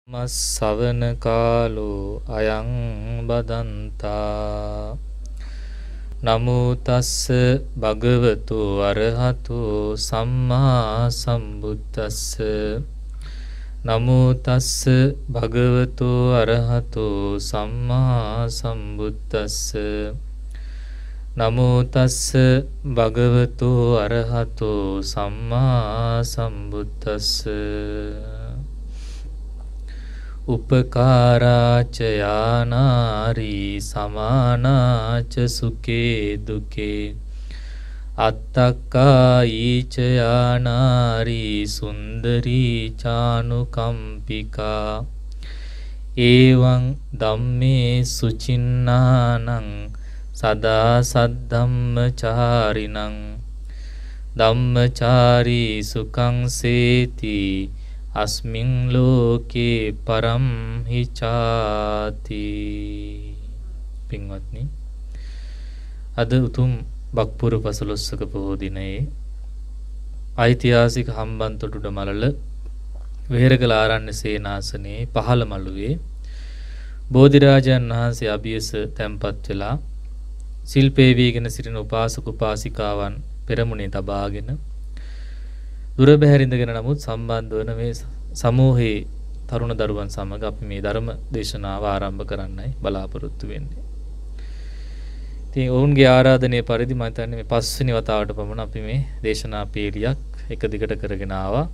මස්සවන කාලෝ අයං බදන්තා නමෝ තස්ස භගවතු අරහතු සම්මා සම්බුද්දස්ස නමෝ තස්ස භගවතු අරහතු සම්මා සම්බුද්දස්ස නමෝ තස්ස භගවතු අරහතු සම්මා සම්බුද්දස්ස උපකාරාච යානාරී සමානාච සුකේ දුකේ අත්තක්කායිච යානාරී සුන්දරී චානුකම්පිකා ඒවං ධම්මේ සුචින්නානං සදා සද්ධම්මචාරිණං ධම්මචාරී සුඛං සේති අස්මින් ලෝකේ පරම් හිචාති. පින්වත්නි, අද උතුම් බක්පුර පසළොස්වක පොහෝ දිනයේ ඓතිහාසික හම්බන්තොට මලල වෙහෙරගල ආරණ්‍ය සේනාසනයේ පහළ මළුවේ බෝධිරාජයන් වහන්සේ අභියස තැන්පත් වෙලා ශිල්පේ වීගෙන සිටින උපාසක උපාසිකාවන් පෙරමුණේ තබාගෙන දුර බැහැරින්දගෙන නමුත් සම්බන්ධ වන මේ සමූහයේ තරුණ දරුවන් සමග අපි මේ ධර්ම දේශනාව ආරම්භ කරන්නයි බලාපොරොත්තු වෙන්නේ. ඉතින් ඔවුන්ගේ ආරාධනය පරිදි මම හිතන්නේ මේ පස්වෙනි වතාවට පමණ අපි මේ දේශනා පීලියක් එක දිගට කරගෙන ආවා.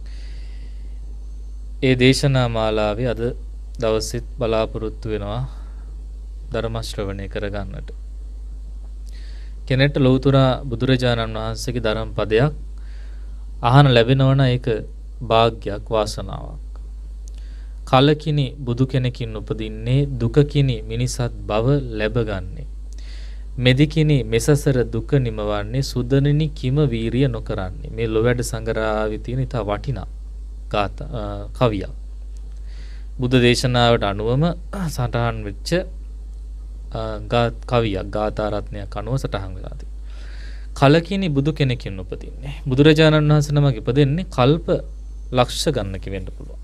ඒ දේශනා මාලාවේ අද දවසෙත් බලාපොරොත්තු වෙනවා ධර්ම ශ්‍රවණය කරගන්නට. කෙනෙක්ට ලෞතර බුදුරජාණන් වහන්සේගේ ධර්ම පදයක් අහන ලැබෙනවන ඒක භාග්යක් වාසනාවක්. කලකිනි බුදු කෙනකින් උපදින්නේ දුකකිනි මිනිසත් බව ලැබගන්නේ. මෙදිකිනි මෙසසර දුක නිමවන්නේ සුදනිනි කිම වීරිය නොකරන්නේ. මේ ලොවැඩ සංගරාවේ තියෙන ඉතා වටිනා කවියක්. බුද්ධ දේශනාවට අනුවම සටහන් වෙච්ච කවියක් ගාථා රත්නයක් අනුව සටහන් වෙලා තියෙනවා. කලකිනි බුදු කෙනකින් උපදින්නේ. බුදුරජාණන් වහන්සේ නමක් ඉපදෙන්නේ කල්ප ලක්ෂ ගණනක වෙන්න පුළුවන්.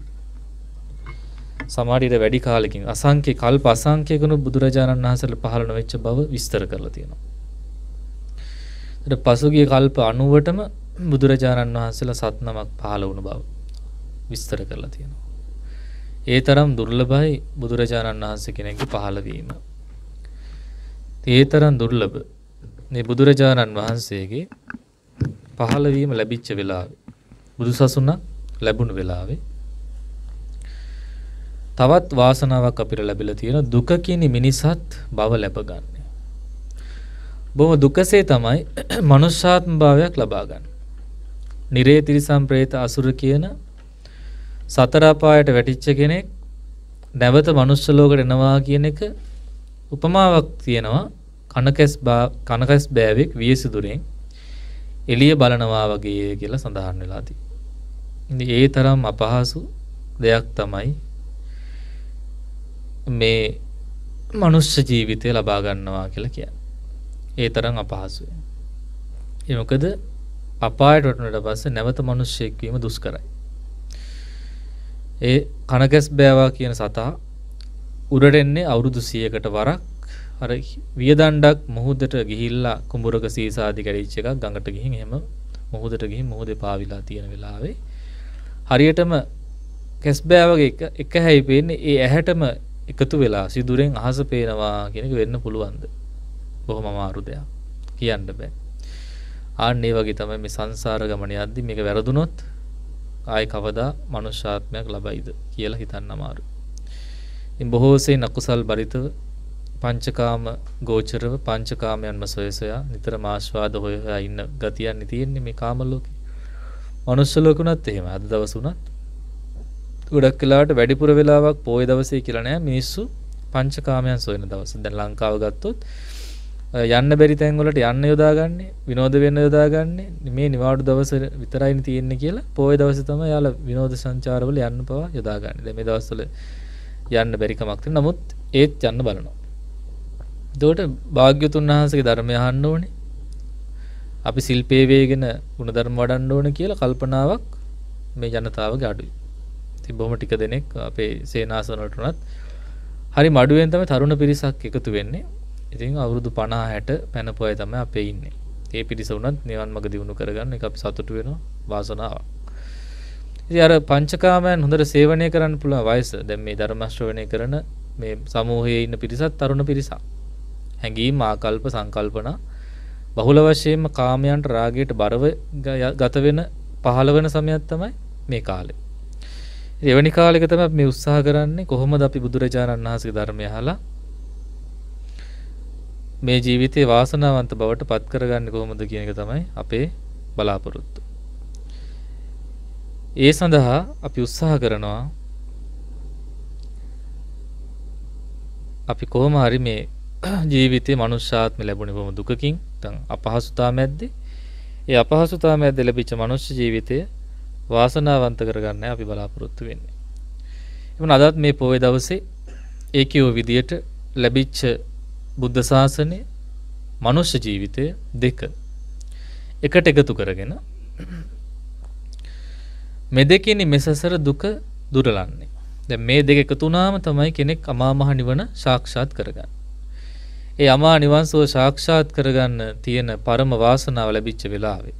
සමහර වැඩි කාලෙකින් අසංඛ්‍ය කල්ප අසංඛ්‍යකණු බුදුරජාණන් වහන්සේලා පහළ නොවෙච්ච බව විස්තර කරලා තියෙනවා. ඊට පසුගිය කල්ප 90ටම බුදුරජාණන් වහන්සේලා සත් නමක් පහළ වුණ බව විස්තර කරලා තියෙනවා. ඒ තරම් දුර්ලභයි බුදුරජාණන් වහන්සේ කෙනෙක්ගේ පහළ වීම. ඒ තරම් දුර්ලභ මේ බුදුරජාණන් වහන්සේගේ පහළවීම ලැබිච්ච වෙලාවේ බුදුසසුන ලැබුණු වෙලාවේ තවත් වාසනාවක් අපිට ලැබිලා තියෙන දුකකිනි මිනිසත් බව ලැබගන්නේ. බොහොම දුකසේ තමයි මනුෂ්‍යාත්ම භාවයක් ලබා ගන්න. නිරේ තිරිසන් പ്രേත අසුර කියන සතර අපායට වැටිච්ච කෙනෙක් නැවත මනුෂ්‍ය ලෝකෙට එනවා කියන එක උපමාවක් තියෙනවා. කනකස් බෑවෙක් වියසුදුරෙන් එළිය බලනවා වගේ කියලා සඳහන් වෙලා තියෙනවා. ඒ තරම් අපහසු දෙයක් තමයි මේ මනුෂ්‍ය ජීවිතය ලබා ගන්නවා කියලා කියන්නේ. ඒ තරම් අපහසුයි. ඒ මොකද අපායට වටුනට පස්සේ නැවත මිනිස්සෙක් වීම දුෂ්කරයි. ඒ කනකස් බෑවා කියන සතා උඩට එන්නේ අවුරුදු 100කට වරක්. අර වියදණ්ඩක් මුහුදට ගිහිල්ලා කුඹුරක සීසාදි කැඩිච්ච එකක් ගඟට ගිහින් එහෙම මුහුදට ගිහින් මුහුදේ පාවිලා තියෙන වෙලාවේ හරියටම කැස්බෑවගේ එක හැයි පේන්නේ ඒ ඇහැටම එකතු වෙලා සිදුරෙන් අහස පේනවා කියන එක වෙන්න පුළුවන්ද? බොහොම අමාරු දෙයක්. කියන්න බෑ. ආන්න ඒ වගේ තමයි මේ සංසාර ගමන යද්දි මේක වැරදුනොත් ආයි කවදා මනුෂ්‍යාත්මයක් ලබයිද කියලා හිතන්න අමාරුයි. ඉතින් බොහෝසේ නකුසල් බරිතව පංචකාම ගෝචරව පංචකාමයන්ම සොයසොයා නිතරම ආස්වාද හොය හොයා ඉන්න ගතියන්නේ තියෙන්නේ මේ කාම ලෝකේ. මනුෂ්‍ය ලෝකුණත් එහෙම අද දවස් උනත් ගොඩක් වෙලාවට වැඩිපුර වෙලාවක් පොයේ දවසේ කියලා නෑ මිනිස්සු පංචකාමයන් සොයන දවස්. දැන් ලංකාව ගත්තොත් යන්න බැරි තැන් වලට යන්න යොදාගන්නේ විනෝද වෙන්න යොදාගන්නේ මේ නිවාඩු දවස් විතරයිනේ තියෙන්නේ කියලා පොයේ දවසේ තමයි යාලා විනෝද සංචාරවල යන්න පවා යොදාගන්නේ. දැන් මේ දවස්වල යන්න බැරි කමක් තියෙන නමුත් ඒත් යන්න බලනවා. එතකොට භාග්‍යතුන් වහන්සේගේ ධර්මය අහන්න ඕනේ. අපි ශිල්පේ වේගෙන ගුණධර්ම වඩන්න ඕන කියලා කල්පනාවක් මේ ජනතාවගේ අඩුයි. ඉතින් බොහොම ටික දෙනෙක් අපේ සේනාසන වලට උනත් හරි මඩුවෙන් තමයි තරුණ පිරිසක් එකතු වෙන්නේ. ඉතින් අවුරුදු 50 60 පැනපු අය තමයි අපේ ඉන්නේ. ඒ පිරිස උනත් නිවන් මඟ දියුණු කරගන්න එක අපි සතුටු වෙනවා වාසනාවක්. ඉතින් අර පංචකාමයන් හොඳට සේවනය කරන්න පුළුවන් වයස. දැන් මේ ධර්ම ශ්‍රවණය කරන මේ සමූහයේ ඉන්න පිරිසත් තරුණ පිරිසක්. හැඟීම් ආකල්ප සංකල්පන බහුල වශයෙන්ම කාමයන්ට රාගයට බරව ගත වෙන පහළ වෙන සමයක් තමයි මේ කාලේ. ඉතින් එවැනි කාලයක තමයි මේ උත්සාහ කරන්නේ කොහොමද අපි බුදුරජාණන් වහන්සේගේ ධර්මය අහලා මේ ජීවිතේ වාසනාවන්ත බවට පත් කරගන්නේ කොහොමද කියන එක තමයි අපේ බලාපොරොත්තු. ඒ සඳහා අපි උත්සාහ කරනවා අපි කොහොම හරි මේ ජීවිතේ මනුෂ්‍යාත්ම ලැබුණේ බොහොම දුකකින් නැත්නම් අපහසුතාව මැද්දේ ඒ අපහසුතාව මැද්දේ ලැබිච්ච මනුෂ්‍ය ජීවිතය වාසනාවන්ත කරගන්නයි අපි බලාපොරොත්තු වෙන්නේ. එමුණ අදත් මේ පොයේ දවසේ ඒකීව විදියට ලැබිච්ච බුද්ධ ශාසනය මනුෂ්‍ය ජීවිතය දෙක එකට එකතු කරගෙන මේ දෙකෙනි මෙසසර දුක දුරලන්නේ. දැන් මේ දෙක එකතු වුණාම තමයි කෙනෙක් අමා මහ නිවන සාක්ෂාත් කරගන්නේ. ඒ අමා නිවන් සුව සාක්ෂාත් කරගන්න තියෙන පරම වාසනාව ලැබිච්ච වෙලාවේ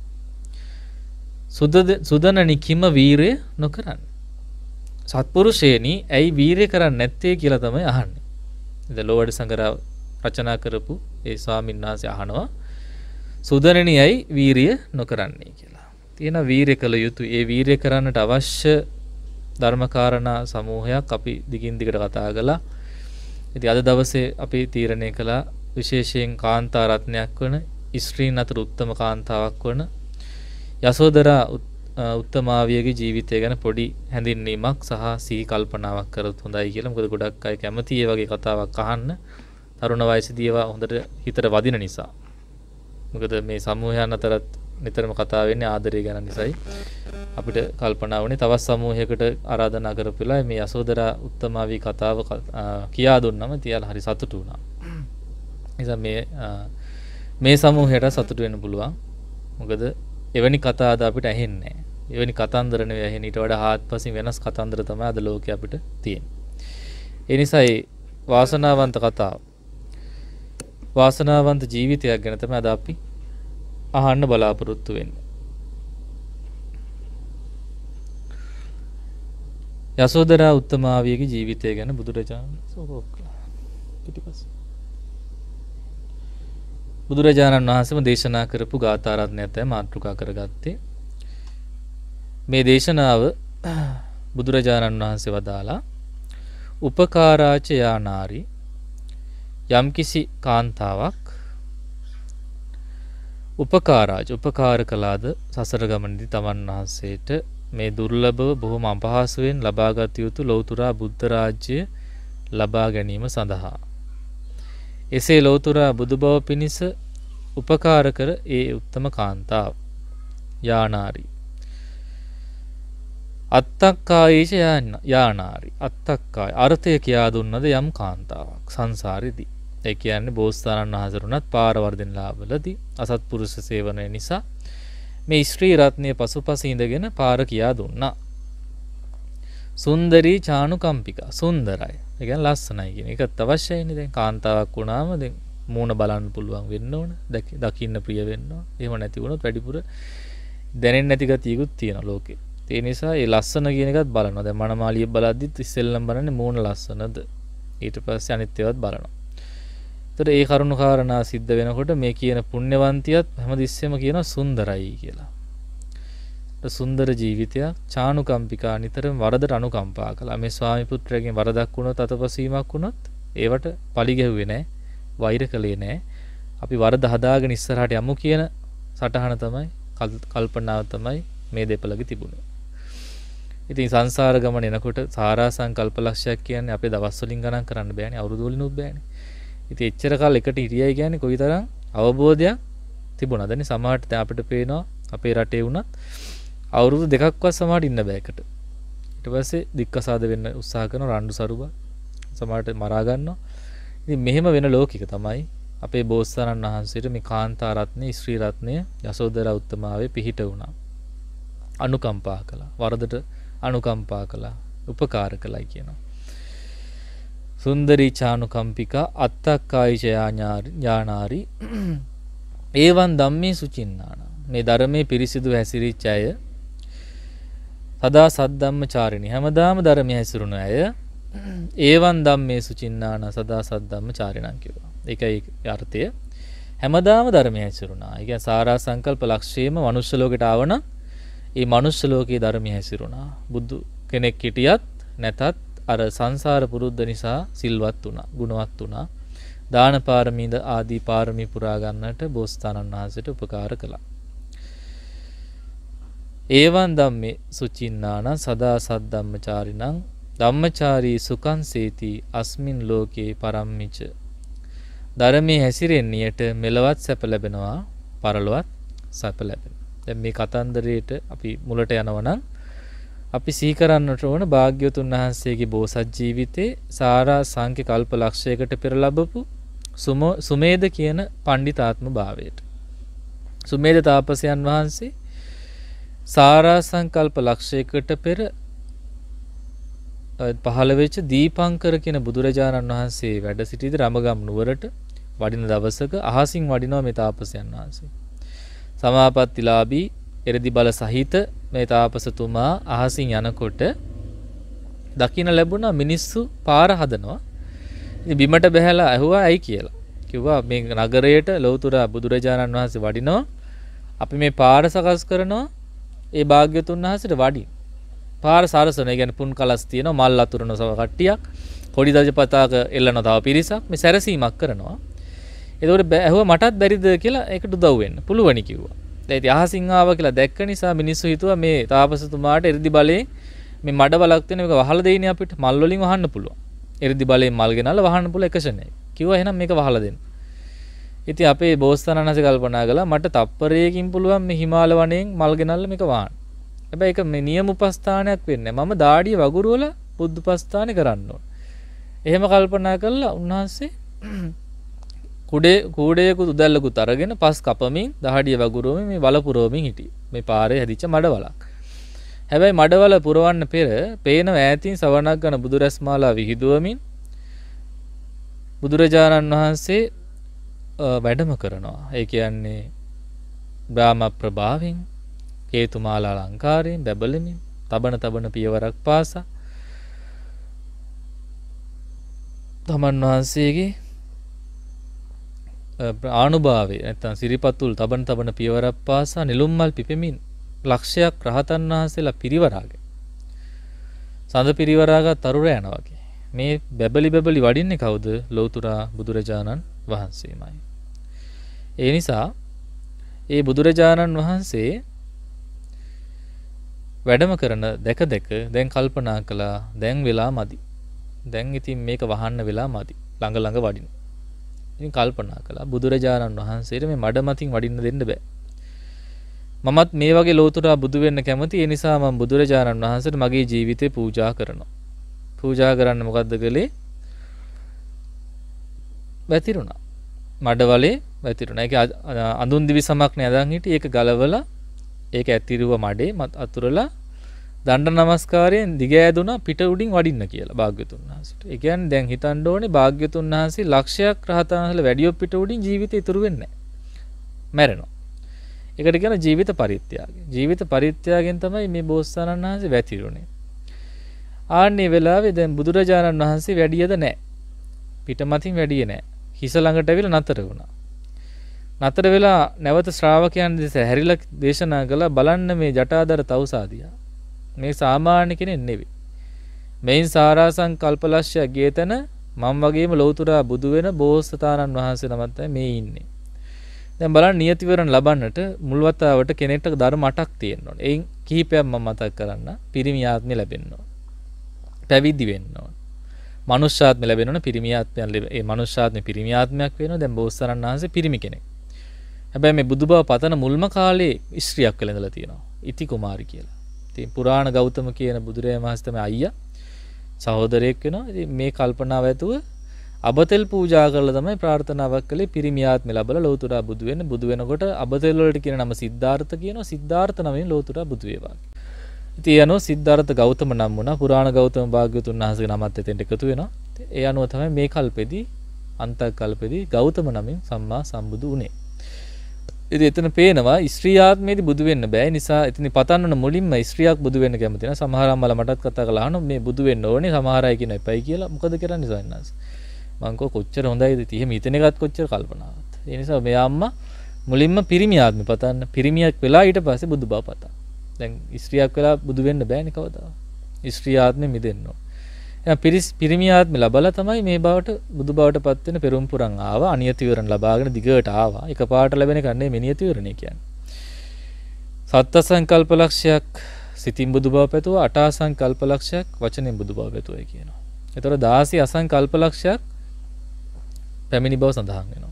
සුදනනි කිම වීරය නොකරන්නේ. සත්පුරුෂයනි ඇයි වීරය කරන්නේ නැත්තේ කියලා තමයි අහන්නේ. ඉතින් ලෝවැඩ සංගරාව රචනා කරපු ඒ ස්වාමීන් වහන්සේ අහනවා සුදනනි ඇයි වීරිය නොකරන්නේ කියලා. තියෙන වීරිය කළ යුතු ඒ වීරිය කරන්නට අවශ්‍ය ධර්මකාරණා සමූහයක් අපි දිගින් දිගට කතා කළා. ඉතින් අද දවසේ අපි තීරණය කළා විශේෂයෙන් කාන්තා රත්නයක් වන ස්ත්‍රීන් අතර උත්තම කාන්තාවක් වන යසෝදරා උත්තමාවියගේ ජීවිතය ගැන පොඩි හැඳින්වීමක් සහ සිහි කල්පනාවක් කරත් හොඳයි කියලා. මොකද ගොඩක් අය කැමති ඒ වගේ කතාවක් අහන්න. තරුණ වයසේදී ඒවා හොඳට හිතට වදින නිසා. මොකද මේ සමූහයන් අතරත් නිතරම කතා වෙන්නේ ආදරය ගැන නිසායි. අපිට කල්පනා වුණේ තවත් සමූහයකට ආරාධනා කරපුලා මේ යසෝදරා උත්තමාවී කතාව කියා දුන්නම තියාලා හරි සතුටු වුණා. නිසා මේ සමූහයට සතුටු වෙන්න පුළුවන්. මොකද එවැනි කතා අද අපිට ඇහෙන්නේ නැහැ. එවැනි කතන්දර නෙවෙයි ඇහෙන්නේ. ඊට වඩා හාත්පසින් වෙනස් කතන්දර තමයි අද ලෝකේ අපිට තියෙන්නේ. ඒ නිසා වාසනාවන්ත කතාව වාසනාවන්ත ජීවිතයක් ගැන තමයි අද අපි අහන්න බලාපොරොත්තු වෙන්නේ. යසෝදරා උත්තමාවියගේ ජීවිතය ගැන බුදුරජාණන් වහන්සේම දේශනා කරපු ගාථා රත්නයක් තමයි මාතෘකා කරගත්තේ. මේ දේශනාව බුදුරජාණන් වහන්සේ වදාලා උපකාරාච යානාරි යම්කිසි කාන්තාවක් උපකාර කළාද සසර ගමනේදී තමන් වහන්සේට මේ දුර්ලභව බොහොම අපහසුවෙන් ලබාගත යුතු ලෞතුරා බුද්ධ රාජ්‍ය ලබා ගැනීම සඳහා එසේ ලෞතුරා බුදු බව පිණිස උපකාර කර ඒ උත්තම කාන්තාව යානාරි අත්තක්කායේච යානාරි අත්තක්කාය අර්ථය කියා දුන්නද යම් කාන්තාවක් සංසාරෙදී. ඒ කියන්නේ බෝසතාණන් වහන්සේරුණත් පාර වර්ධන ලාභවලදී අසත්පුරුෂ සේවනය නිසා මේ ස්ත්‍රී රත්නයේ පසුපස ඉඳගෙන පාර කියා දුන්නා. සුන්දරී චානුකම්පිකා සුන්දරයි. ඒ කියන්නේ ලස්සනයි කියන එකත් අවශ්‍යයිනේ. දැන් කාන්තාවක් වුණාම දැන් මූණ බලන්න පුළුවන් වෙන්න ඕන. දකින්න ප්‍රිය වෙන්න ඕන. එහෙම නැති වුණොත් වැඩිපුර දැනෙන්නේ නැති ගතියකුත් තියෙනවා ලෝකේ. ඒ නිසා ඒ ලස්සන කියන එකත් බලනවා. දැන් මනමාලිය බලද්දිත් ඉස්සෙල්ලම බලන්නේ මූණ ලස්සනද. ඊට පස්සේ අනිත් ඒවාත් බලනවා. ඒතර ඒ කරුණු කාරණා සිද්ධ වෙනකොට මේ කියන පුණ්‍යවන්තියත් හැමතිස්සෙම කියනවා සුන්දරයි කියලා. සුන්දර ජීවිතයක් චානුකම්පිකා නිතරම වරදට අනුකම්පා කළා. මේ ස්වාමි පුත්‍රයාගෙන් වරදක් වුණොත් අතපසීමක් වුණොත් ඒවට පලි ගැහුවේ නැහැ. වෛර කළේ නැහැ. අපි වරද හදාගෙන ඉස්සරහට යමු කියන සටහන තමයි කල්පනාව තමයි මේ දෙපළගේ තිබුණේ. ඉතින් සංසාර ගමන එනකොට සාරා සංකල්ප ලක්ෂයක් කියන්නේ අපේ දවස් වලින් ගණන් කරන්න බෑනේ, අවුරුදු වලිනුත් බෑනේ. ඉතින් එච්චර කාල එකට හිටියයි කියන්නේ කොයිතරම් අවබෝධයක් තිබුණාදනේ. සමහරට දැන් අපිට පේනවා අපේ රටේ වුණත් අවුරුදු දෙකක්වත් සමහරට ඉන්න බෑ එකට. ඊට පස්සේ දික්කසාද වෙන්න උත්සාහ කරන රණ්ඩු සරුබා සමහරට මරා ගන්නවා. ඉතින් මෙහෙම වෙන ලෝකික තමයි අපේ බෝසතාණන් වහන්සේට මේ කාන්තා රත්නේ, ස්ත්‍රී රත්නය යසෝදරා උත්තමාවේ පිහිට වුණා. අනුකම්පා කළා. වරදට අනුකම්පා කළා. උපකාර කළයි කියනවා. සුන්දරී චානුකම්පිකා අත්තක්කායි ඥානාරි ඒවන් ධම්මේ සුචින්නාන. මේ ධර්මයේ පිරිසිදු හැසිරිච්ච අය සදා සද්ධම්මචාරිණී හැමදාම ධර්මයේ හැසිරුණු අය ඒවන් ධම්මේ සුචින්නාන සදා සද්ධම්මචාරිණං කිව්වා. ඒකයි අර්ථය. හැමදාම ධර්මයේ හැසිරුණා. ඒ කියන්නේ සාරා සංකල්ප ලක්ෂ්‍යයේම මනුෂ්‍ය ලෝකයට ආවන ඒ මනුෂ්‍ය ලෝකයේ ධර්මයේ හැසිරුණා. බුදු කෙනෙක් හිටියත් නැතත් අර සංසාර පුරුද්ද නිසා සිල්වත් වුණා, ගුණවත් වුණා. දාන පාරමීද ආදී පාරමී පුරා ගන්නට බෝසතාණන් වහන්සේට උපකාර කළා. ඒවන් ධම්මේ සුචින්නාන සදා සද්ධම්මචාරිණං ධම්මචාරී සුඛං සේති අස්මින් ලෝකේ පරම්මිච. ධර්මයේ හැසිරෙන්නියට මෙලවත් සැප ලැබෙනවා, පරලොවත් සැප ලැබෙනවා. දැන් මේ කතන්දරේට අපි මුලට යනවා නම් අපි සිහි කරන්නට ඕන භාග්‍යවතුන් වහන්සේගේ බෝසත් ජීවිතේ සාරා සංඛ්‍ය කල්ප ලක්ෂයකට පෙර ලැබපු සුමේද කියන පණ්ඩිතාත්ම භාවයට. සුමේද තාපසයන් වහන්සේ සාරා සංකල්ප ලක්ෂයකට පෙර පහළ වෙච්ච දීපංකර කියන බුදුරජාණන් වහන්සේ වැඩ සිටිද රමගම් නුවරට වඩින දවසක අහසින් වඩිනවා මේ තාපසයන් වහන්සේ. සමාපත්තිලාභී එරදි බල සහිත මේ තාපසතුමා අහසින් යනකොට දකින්න ලැබුණා මිනිස්සු පාර හදනවා. ඉතින් බිමට බැහැලා ඇහුවා ඇයි කියලා. කිව්වා මේ නගරයට ලෞතර බුදුරජාණන් වහන්සේ වඩිනවා. අපි මේ පාර සකස් කරනවා. ඒ භාග්‍යතුන් වහන්සේට වඩින්. පාර සරසන, ඒ කියන්නේ පුන් කලස් තියෙනවා, මල් අතුරන සව කට්ටියක්, කොඩි දජ පතාක එල්ලන තව පිරිසක් මේ සැරසීමක් කරනවා. ඒතකොට ඇහුවා මටත් බැරිද කියලා ඒකට උදව් වෙන්න. පුළුවනි කිව්වා. දැන් ඉතින් අහසින් ආවා කියලා දැක්ක නිසා මිනිස්සු හිතුවා මේ තාපසතුමාට එර්දි බලයෙන් මේ මඩ බලක් තියෙන මේක වහලා දෙයිනේ අපිට මල් වලින් වහන්න පුළුවන්. එර්දි බලයෙන් මල් ගෙනල්ලා වහන්න පුළුවන් එක ෂණයයි. කිව්වා එහෙනම් මේක වහලා දෙන්න. ඉතින් අපේ බෝසතාණන් වහන්සේ කල්පනා කළා මට තප්පරයකින් පුළුවන් මේ හිමාල වනයෙන් මල් ගෙනල්ලා මේක වහන්න. හැබැයි ඒක මේ නියම උපස්ථානයක් වෙන්නේ නැහැ. මම දාඩිය වගුරුවල බුද්ධ උපස්ථානේ කරන්න ඕන. එහෙම කල්පනා කළා උන්වහන්සේ කූඩේකුත් උදැල්ලකුත් අරගෙන පස් කපමින් දහඩිය වගුරුවමින් මේ වල පුරවමින් හිටියේ. මේ පාරේ හැදිච්ච මඩවලක්. හැබැයි මඩවල පුරවන්න පෙර පේන ඈතින් සවනක් ගන්න බුදුරැස්මාලා විහිදුවමින් බුදුරජාණන් වහන්සේ වැඩම කරනවා. ඒ කියන්නේ බ්‍රාහ්ම ප්‍රභාවෙන්, හේතුමාලා අලංකාරයෙන් බැබලෙමින් තබන පියවරක් පාසා තමන් වහන්සේගේ ආනුභාවය නැත්නම් සිරිපතුල් තබන පියවරක් පාසා නිලුම්මල් පිපෙමින් ලක්ෂයක් රහතන් වහන්සේලා පිරිවරාගෙන සඳ පිරිවරාගත් තරුර යනවා වගේ. මේ බැබලි වඩින්නේ කවුද? ලෞතුරා බුදුරජාණන් වහන්සේමයි. ඒ නිසා ඒ බුදුරජාණන් වහන්සේ වැඩම කරන දැක දැන් කල්පනා කළා දැන් වෙලා මදි. දැන් ඉතින් මේක වහන්න වෙලා මදි. ළඟ වඩින්න. ඉතින් කල්පනා කළා බුදුරජාණන් වහන්සේට මේ මඩ මතින් වඩින්න දෙන්න බෑ. මමත් මේ වගේ ලෝතුරා බුදු වෙන්න කැමති. ඒ නිසා මම බුදුරජාණන් වහන්සේට මගේ ජීවිතේ පූජා කරනවා. පූජා කරන්න මොකද්ද කළේ? වැතිරුණා. මඩවලේ වැතිරුණා. ඒක අඳුන් දිවි සමක් නේ අදන් හිටියේ. ඒක ගලවලා ඒක ඇතිරුව මඩේ අතුරලා දණ්ඩ නමස්කාරයෙන් දිග ඇදුනා පිට උඩින් වඩින්න කියලා භාග්‍යතුන් වහන්සේට. ඒ කියන්නේ දැන් හිතන්න ඕනේ භාග්‍යතුන් වහන්සේ ලක්ෂයක් රහතන් වහන්සේලා වැඩියෝ පිට උඩින් ජීවිතේ ඉතුරු වෙන්නේ නැහැ. මැරෙනවා. ඒකට කියන ජීවිත පරිත්‍යාගය. ජීවිත පරිත්‍යාගයෙන් තමයි මේ බෝසතාණන් වහන්සේ වැතිරුණේ. ආන්නේ වෙලාවේ දැන් බුදුරජාණන් වහන්සේ වැඩියද නැහැ. පිටමතින් වැඩියේ නැහැ. හිස ළඟට ඇවිල්ලා නතර වුණා. නතර වෙලා නැවත ශ්‍රාවකයන් දෙස හැරිලා දේශනා කළා බලන්න මේ ජටාදර තවුසාදියා. මේ සාමාන්‍ය කෙනෙක් නෙවෙයි. මේන් සාරාසං කල්පලක්ෂය ගිය තැන මම වගේම ලෞතුරා බුදු වෙන බෝසතාණන් වහන්සේ නමක් තමයි මේ ඉන්නේ. දැන් බලන්න නියතිවරණ ලබන්නට මුල් වතාවට කෙනෙක්ට ධර්ම 8ක් තියෙන්න ඕනේ. එයින් කිහිපයක් මම මතක් කරන්න. පිරිමි ආත්මය ලැබෙන්න ඕන. පැවිදි වෙන්න ඕන. මනුෂ්‍යාත්මය ලැබෙන්න ඕන. පිරිමි ආත්මයක් ඒ මනුෂ්‍යාත්මය පිරිමි ආත්මයක් වෙනවා. දැන් බෝසතාණන් වහන්සේ පිරිමි කෙනෙක්. හැබැයි මේ බුදුබව පතන මුල්ම කාලේ ස්ත්‍රියක් වෙලා ඉඳලා තියෙනවා. ඉති කුමාරි කියලා. ඉතින් පුරාණ ගෞතම කියන බුදුරජාණන් වහන්සේ තමයි අයියා සහෝදරයෙක් වෙනවා. ඉතින් මේ කල්පනාව ඇතුව අබතෙල් පූජා කරලා තමයි ප්‍රාර්ථනාවක් කළේ පිරිමි ආත්මය ලැබලා ලෞතුරා බුදු වෙන්න. බුදු වෙනකොට අබතෙල් වලට කියන නම සිද්ධාර්ථ කියනවා. සිද්ධාර්ථ නමෙන් ලෞතුරා බුදු වේවා. ඉතින් ඒ අනුව සිද්ධාර්ථ ගෞතම නම් වුණා. පුරාණ ගෞතම භාග්‍යවතුන් වහන්සේගේ නමත් එතෙන්ට එකතු වෙනවා. ඒ අනුව තමයි මේ කල්පෙදී අන්තක් කල්පෙදී ගෞතම නමින් සම්මා සම්බුදු වුණේ. ඉතින් එතන පේනවා ස්ත්‍රී ආත්මයේදී බුදු වෙන්න බෑ. නිසා එතන පතන්න මුලින්ම ස්ත්‍රියක් බුදු වෙන්න කැමති නැහැ. සමහර අම්මලා මටත් කතා කළා අහනවා මේ බුදු වෙන්න ඕනේ. සමහර අය කියන එපයි කියලා. මොකද කරන්නේ සවන්නස්? මං කොච්චර හොඳයිද? එහෙම හිතන එකත් කොච්චර කල්පනාවක්. ඒ නිසා මේ අම්මා මුලින්ම පිරිමි ආත්මෙ පතන්න. පිරිමියක් වෙලා ඊට පස්සේ බුදු බව පතන්න. දැන් ස්ත්‍රියක් වෙලා බුදු වෙන්න බෑනේ කවදා. ස්ත්‍රී ආත්මෙ මිදෙන්න ඕන. එහෙනම් පිරිමි ආත්මෙ ලබලා තමයි මේ බවට බුදු බවට පත් වෙන පෙරම් පුරන් ආවා. අනියත විවරණ ලබාගෙන දිගට ආවා. එකපාරට ලැබෙන එක නෙමෙයි නියත විවරණේ කියන්නේ. සත්ත්ව සංකල්ප ලක්ෂයක් සිතින් බුදු බව පැතුවා. අටා සංකල්ප ලක්ෂයක් වචනෙන් බුදු බව පැතුවයි කියනවා. ඒතකොට 16 අසංකල්ප ලක්ෂයක් පැමිණි බව සඳහන් වෙනවා.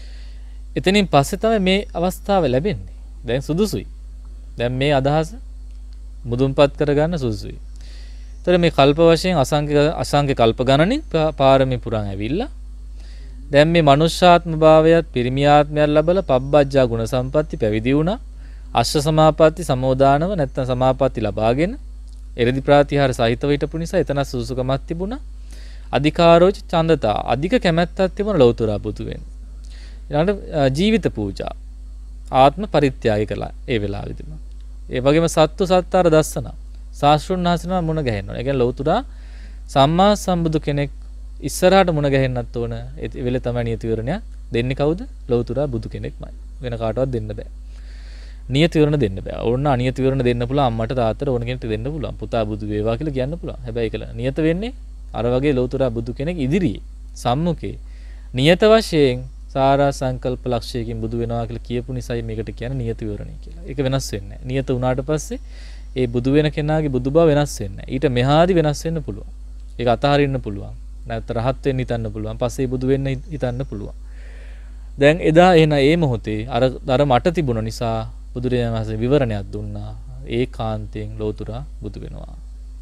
එතනින් පස්සේ තමයි මේ අවස්ථාව ලැබෙන්නේ. දැන් සුදුසුයි. දැන් මේ අදහස මුදුන්පත් කරගන්න සුදුසුයි. ඒතර මේ කල්ප වශයෙන් අසංඛ්‍ය කල්ප ගණනින් පාරමී පුරන් ඇවිල්ලා දැන් මේ මනුෂ්‍යාත්ම භාවයත් පිරිමියාත්මයක් ලැබලා පබ්බජ්ජා ගුණ සම්පatti පැවිදි වුණා. අෂ්ඨ සමාපatti සමෝදානව නැත්නම් සමාපatti ලබාගෙන එරදි ප්‍රාතිහාර සහිතව හිටපු නිසා එතන සුසුකමක් තිබුණා. අධිකාරෝච ඡන්දතා අධික කැමැත්තක් තිබුණ ලෞතර බුදු වෙන්න. ඊළඟට ජීවිත පූජා ආත්ම පරිත්‍යාගය කළා ඒ වෙලාවෙදිම. ඒ වගේම සත්තු සත්තාර දස්සන ශාස්ත්‍රුන් වහන්සේනම මුණ ගැහෙනවා. ඒ කියන්නේ ලෞතර සම්මා සම්බුදු කෙනෙක් ඉස්සරහට මුණ ගැහෙන්නත් ඕන. ඒ වෙලේ තමයි නියත විවරණය දෙන්නේ කවුද? ලෞතර බුදු කෙනෙක්මයි. වෙන කාටවත් දෙන්න බෑ. නියත විවරණ දෙන්න බෑ. ඕන්න අනියත විවරණ දෙන්න පුළුවන් අම්මට තාත්තට ඕන කෙනෙක්ට දෙන්න පුළුවන්. පුතා බුදු වේවා කියලා කියන්න පුළුවන්. හැබැයි ඒක නියත වෙන්නේ අර වගේ ලෞතර බුදු කෙනෙක් ඉදිරියේ සම්මුඛේ නියත වශයෙන් සාරා සංකල්ප ලක්ෂයකින් බුදු වෙනවා කියලා කියපු නිසායි මේකට කියන්නේ නියත විවරණය කියලා. ඒක වෙනස් වෙන්නේ නැහැ. නියත වුණාට පස්සේ ඒ බුදු වෙන කෙනාගේ බුදු බව වෙනස් වෙන්නේ නැහැ. ඊට මෙහාදි වෙනස් වෙන්න පුළුවන්. ඒක අතහරින්න පුළුවන්. නැත්නම් රහත් වෙන්න හිතන්න පුළුවන්. පස්සේ බුදු වෙන්න හිතන්න පුළුවන්. දැන් එදා එන ඒ මොහොතේ අර මට තිබුණ නිසා බුදුරජාණන් වහන්සේ විවරණයක් දුන්නා. ඒකාන්තයෙන් ලෝතුරා බුදු වෙනවා.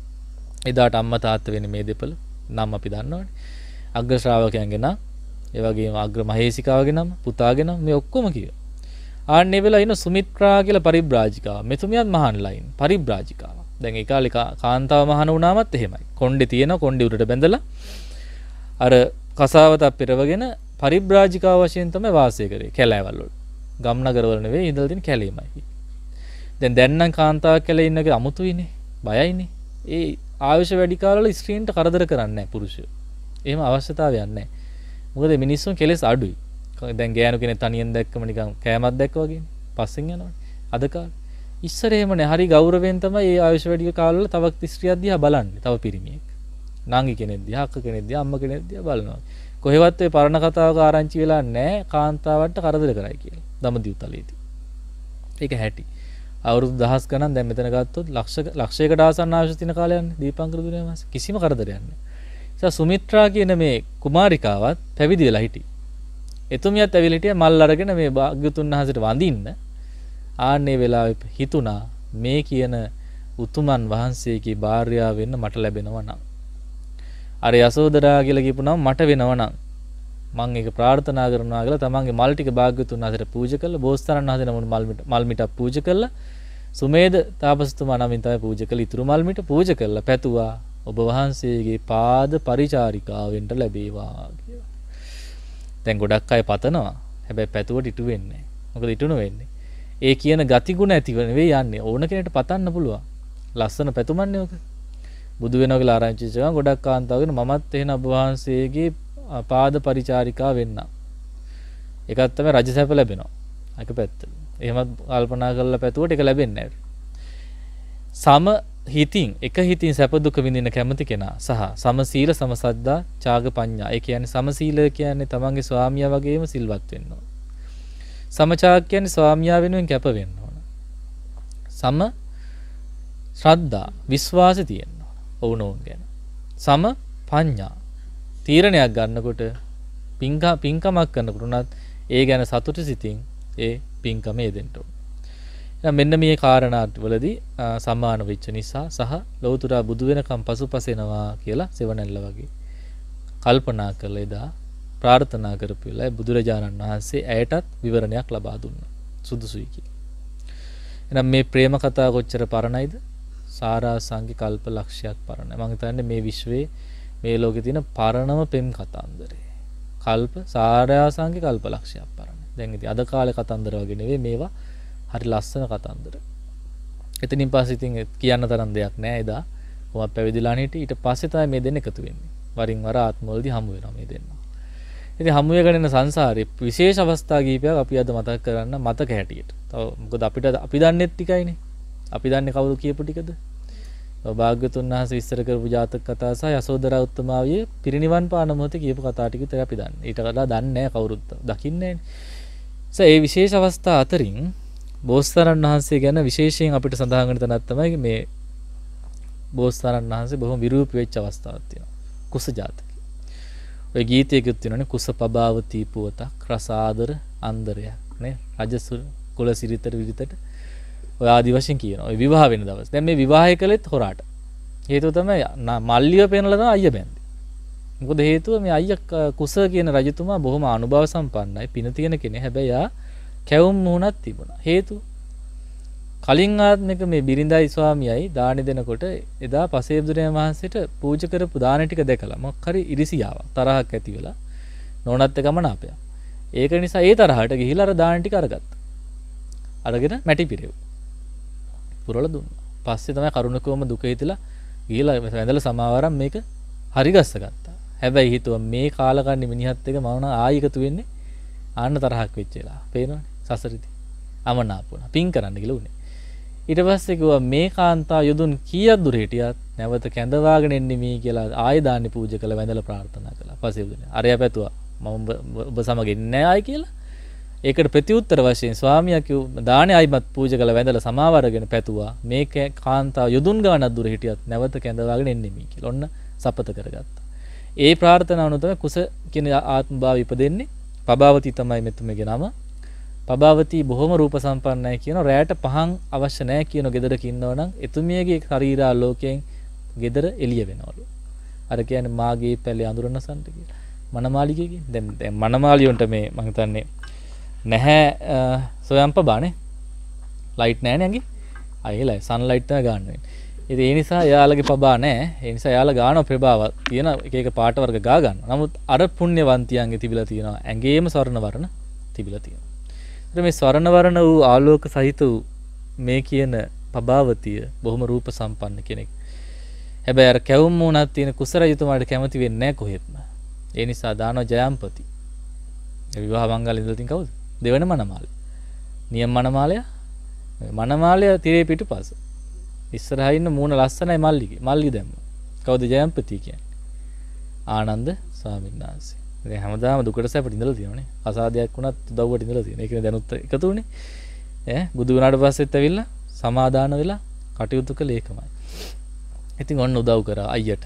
එදාට අම්මා තාත්තා වෙන්නේ මේ දෙපළ නම් අපි දන්නවනේ. අග්‍ර ශ්‍රාවකයන්ගේ නම් ඒ වගේම අග්‍ර මහේසිකාවගේ නම් පුතාගේ නම් මේ ඔක්කොම කියනවා. ආන්නේ වෙලා ඉන්න සුමිත්‍රා කියලා පරිබ්‍රාජිකාව. මෙතුමියත් මහාන්ලා ඉන්න පරිබ්‍රාජිකාව. දැන් ඒ කාලේ කාන්තාව මහාන වුණාමත් එහෙමයි. කොණ්ඩේ තියෙනවා කොණ්ඩේ උඩට බැඳලා අර කසාවතක් පෙරවගෙන පරිබ්‍රාජිකාව වශයෙන් තමයි වාසය කරේ කැලෑවල් වල. ගම් නගරවල නෙවෙයි ඉඳලා තියෙන කැලේමයි. දැන් නම් කාන්තාවක් කැලේ ඉන්නක අමුතුයිනේ. බයයිනේ. ඒ ආයුෂ වැඩි කාලවල ස්ත්‍රීන්ට කරදර කරන්නේ නැහැ පුරුෂයෝ. එහෙම අවශ්‍යතාවයක් නැහැ. මොකද මිනිස්සුන් කෙලෙස් අඩුයි. දැන් ගෑනු කෙනෙක් තනියෙන් දැක්කම නිකන් කෑමක් දැක්කා වගේනේ. පස්සෙන් යනවනේ. අද කාලේ. ඉස්සර එහෙමනේ. හරි ගෞරවයෙන් තමයි මේ ආයුෂ වැඩි කාලවල තවත් ස්ත්‍රියක් දිහා බලන්නේ. තව පිරිමියෙක්. නාංගි කෙනෙක් දිහා, අක්ක කෙනෙක් දිහා, අම්ම කෙනෙක් දිහා බලනවා. කොහෙවත් ඒ පරණ කතාවක ආරංචි වෙලා නැහැ කාන්තාවන්ට කරදර කරයි කියලා. දඹදිව තලයේදී. ඒක හැටි. අවුරුදු දහස් ගණන් දැන් මෙතන ගත්තොත් ලක්ෂයකට ආසන්න ආයුෂ තියෙන කාලයන්නේ දීපංකර දුන්නේ මාස. කිසිම කරදරයක් නැහැ. සුමිත්‍රා කියන මේ කුමාරිකාවත් පැවිදි වෙලා හිටියේ. එතුමියත් ඇවිල්ලා හිටියා මල් අරගෙන මේ භාග්‍යතුන් වහන්සේට වඳින්න. ආන්නේ වෙලාවෙ හිතුණා මේ කියන උතුමන් වහන්සේගේ භාර්යාව වෙන්න මට ලැබෙනවා නම්. අර යසෝදරා කියලා කියපු නම මට වෙනවා නම් මම ඒක ප්‍රාර්ථනා කරනවා කියලා තමන්ගේ මල් ටික භාග්‍යතුන් වහන්සේට පූජා කළා. බෝසතාණන් වහන්සේ නම මල් මිටක් පූජා කළා. සුමේද තාපසතුමා නමින් තමයි පූජා කළා. ඉතුරු මල් මිට පූජා කළා. පැතුවා ඔබ වහන්සේගේ පාද පරිචාරිකාවෙන්ට ලැබේවා කියලා. දැන් ගොඩක් අය පතනවා. හැබැයි පැතුවට ඉටු වෙන්නේ නැහැ. මොකද ඉටුන වෙන්නේ. ඒ කියන ගතිගුණ ඇතිව නෙවෙයි යන්නේ. ඕන කෙනෙක්ට පතන්න පුළුවන්. ලස්සන පැතුමන්නේ ඔක. බුදු වෙනවා කියලා ආරංචි කරනවා. ගොඩක් කාන්තාවගෙන මමත් එහෙන ඔබ වහන්සේගේ පාද පරිචාරිකා වෙන්න. ඒකත් තමයි රජසැප ලැබෙනවා. එක පැත්ත. එහෙමත් කල්පනා කරලා පැතුවට ඒක ලැබෙන්නේ නැහැ. සම හිතින් එක හිතින් සැප දුක විඳින කැමති කෙනා සහ සමසීල සමසද්දා ඡාග පඤ්ඤා. ඒ කියන්නේ සමසීල කියන්නේ තමන්ගේ ස්වාමියා වගේම සිල්වත් වෙන්න ඕන. සමචාග කියන්නේ ස්වාමියා වෙනුවෙන් කැප වෙන්න ඕන. සම ශ්‍රද්ධා විශ්වාසය තියෙන්න ඕන ඕන ගැන. සම පඤ්ඤා තීරණයක් ගන්නකොට පින්කමක් කරනකොට උනත් ඒ ගැන සතුටු සිතින් ඒ පින්කම යෙදෙන්න ඕන. මෙන්න මේ කාරණාත් වලදී සමාන වෙච්ච නිසා සහ ලෞතර බුදු වෙනකම් පසුපසෙනවා කියලා සෙවණැල්ල වගේ කල්පනා කළා එදා ප්‍රාර්ථනා කරපු වෙලාවේ බුදුරජාණන් වහන්සේ ඇයටත් විවරණයක් ලබා දුන්නා. සුදුසුයි කියලා. එහෙනම් මේ ප්‍රේම කතාව කොච්චර පරණයිද? සාරාසංඛ්‍ය කල්ප ලක්ෂයක් පරණ. මම හිතන්නේ මේ විශ්වයේ මේ ලෝකේ තියෙන පරණම පෙම් කතන්දරේ. කල්ප සාරාසංඛ්‍ය කල්ප ලක්ෂයක් පරණ. දැන් ඉතින් අද කාලේ කතන්දර වගේ නෙවෙයි මේවා හරි ලස්සන කතන්දර. එතනින් පස්සේ ඉතින් කියන්න තරම් දෙයක් නෑ එදා. කොහොමද පැවිදිලා හිටියේ ඊට පස්සේ තමයි මේ දෙන්න එකතු වෙන්නේ. වරින් වර ආත්මවලදී හමු වෙනවා මේ දෙන්න. ඉතින් හමු වෙගෙන යන සංසාරේ විශේෂ අවස්ථා කීපයක් අපි අද මතක් කරන්න මතක හැටියට. තව මොකද අපි දන්නේ ටිකයිනේ. අපි දන්නේ කවුරු කියපු ටිකද? භාග්‍යතුන් වහන්සේ විස්තර කරපු ජාතක කතා සහ යසෝදරා උත්තමාවිය පිරිනිවන් පාන මොහොතේ කියපු කතා ටික විතරයි අපි දන්නේ. ඊට වඩා දන්නේ නැහැ කවුරුත්. දකින්නේ නැහැ. ඒ විශේෂ අවස්ථා අතරින් බෝසතාණන් වහන්සේ ගැන විශේෂයෙන් අපිට සඳහන් වෙන තැනක් තමයි මේ බෝසතාණන් වහන්සේ බොහොම විරූපී වෙච්ච අවස්ථාවක් තියෙනවා. කුස ජාතකය. ඔය ගීතයකුත් තියෙනවානේ කුස පබාවතී පුවතක් රසාදර අන්දරයක් නේ රජසු කුල සිරිතට විරිතට ඔය ආදි වශයෙන් කියනවා. ඔය විවාහ වෙන දවස්. දැන් මේ විවාහය කළෙත් හොරාට. හේතුව තමයි මල්ලිය පෙන්වලා තමයි අයියා බැන්දේ. මොකද හේතුව මේ අයියා කුස කියන රජතුමා බොහොම අනුභව සම්පන්නයි. පින තියෙන කෙනෙක්. හැබැයි යා කැවුම් මුණක් තිබුණා. හේතුව කලින් ආත්මික මේ බිරිඳයි ස්වාමියයි දානි දෙනකොට එදා පසේබුදුරයන් වහන්සේට පූජා කරපු දාන ටික දැකලා මොකක් හරි ඉරිසියාවක් තරහක් ඇති වෙලා නෝනත් එක්කම නාපයක්. ඒක නිසා ඒ තරහට ගිහිලා අර දාන ටික අරගත්තා. අරගෙන මැටි පිරෙව්. පුරලා දුන්නා. පස්සේ තමයි කරුණකවම දුක හිතලා ගිහිලා වැඳලා සමාවරම් මේක හරි ගස්ස ගත්තා. හැබැයි හිතුවා මේ කාලකන්ණි මිනිහත් එක්ක මම ආයි එකතු වෙන්නේ ආන්න තරහක් වෙච්ච වෙලා. පේනවනේ සසරිදී. අමනාපුණා. පින් කරන්න කියලා උනේ. ඊට පස්සේ කිව්වා මේ කාන්තා යොදුන් කීයක් දුර හිටියත් නැවත කැඳවාගෙන එන්නේ මේ කියලා ආයෙ දාන්නේ පූජා කළ වැඳලා ප්‍රාර්ථනා කළා. පස්සේ උදේ. අරයා පැතුවා මම ඔබ සමග ඉන්නේ නැහැ ආයි කියලා. ඒකට ප්‍රතිඋත්තර වශයෙන් ස්වාමියා කිව් දානේ ආයිමත් පූජා කළ වැඳලා සමාව අරගෙන පැතුවා මේ කාන්තා යොදුන් ගානක් දුර හිටියත් නැවත කැඳවාගෙන එන්නේ මේ කියලා. ඔන්න සපත කරගත්තා. ඒ ප්‍රාර්ථනාවන තමයි කුස කියන ආත්මභාව ඉපදෙන්නේ. පබාවතී තමයි මෙතුමගේ නම. පබාවතී බොහොම රූප සම්පන්නයි කියන රැයට පහන් අවශ්‍ය නැහැ කියන ගෙදරක ඉන්නවනම් එතුමියගේ ශරීරාලෝකයෙන් ගෙදර එළිය වෙනවලු. අර කියන්නේ මාගේ පැලේ අඳුරනසන්ට කියලා. මනමාලිකයේ දැන් මනමාලියොන්ට මේ මම හිතන්නේ නැහැ සොයම් පබානේ. ලයිට් නැහැනේ ඇඟේ. අයලා සන්ලයිට් තමයි ගන්න වෙන්නේ. ඉතින් ඒ නිසා එයාලගේ පබා නැහැ. ඒ නිසා එයාලා ගාන ප්‍රභාව තියෙන එක එක පාට වර්ග ගා ගන්න. නමුත් අර පුණ්‍යවන්තියන්ගේ තිබිලා තියෙනවා ඇඟේම ස්වර්ණ වර්ණ තිබිලා තියෙනවා. මේ ස්වර්ණ වර්ණ වූ ආලෝක සහිත වූ මේ කියන පබාවතිය බොහොම රූප සම්පන්න කෙනෙක්. හැබැයි අර කැවුම් මුණක් තියෙන කුසරයතුමාට කැමති වෙන්නේ නැහැ කොහෙත්ම. ඒ නිසා දානවා ජයම්පති. විවාහ මංගල ඉඳලා තින් කවුද? දෙවන මනමාලය. නියම මනමාලය. මනමාලය තිරේ පිටුපස. ඉස්සරහා ඉන්න මූණ ලස්සනයි මල්ලිගේ. මල්ලි දැම්ම. කවුද ජයම්පති කියන්නේ? ආනන්ද ස්වාමීන් වහන්සේ. දැන් හැමදාම දුකට සැපට ඉඳලා තියෙනවනේ. අසාදයක් වුණත් උදව්වට ඉඳලා තියෙනවා. ඒකනේ දැනුත් එකතු උනේ. බුදු වුණාට පස්සෙත් ඇවිල්ලා සමාදාන වෙලා කටයුතු කළේ ඒකමයි. ඉතින් ඔන්න උදව් කරා අයියට.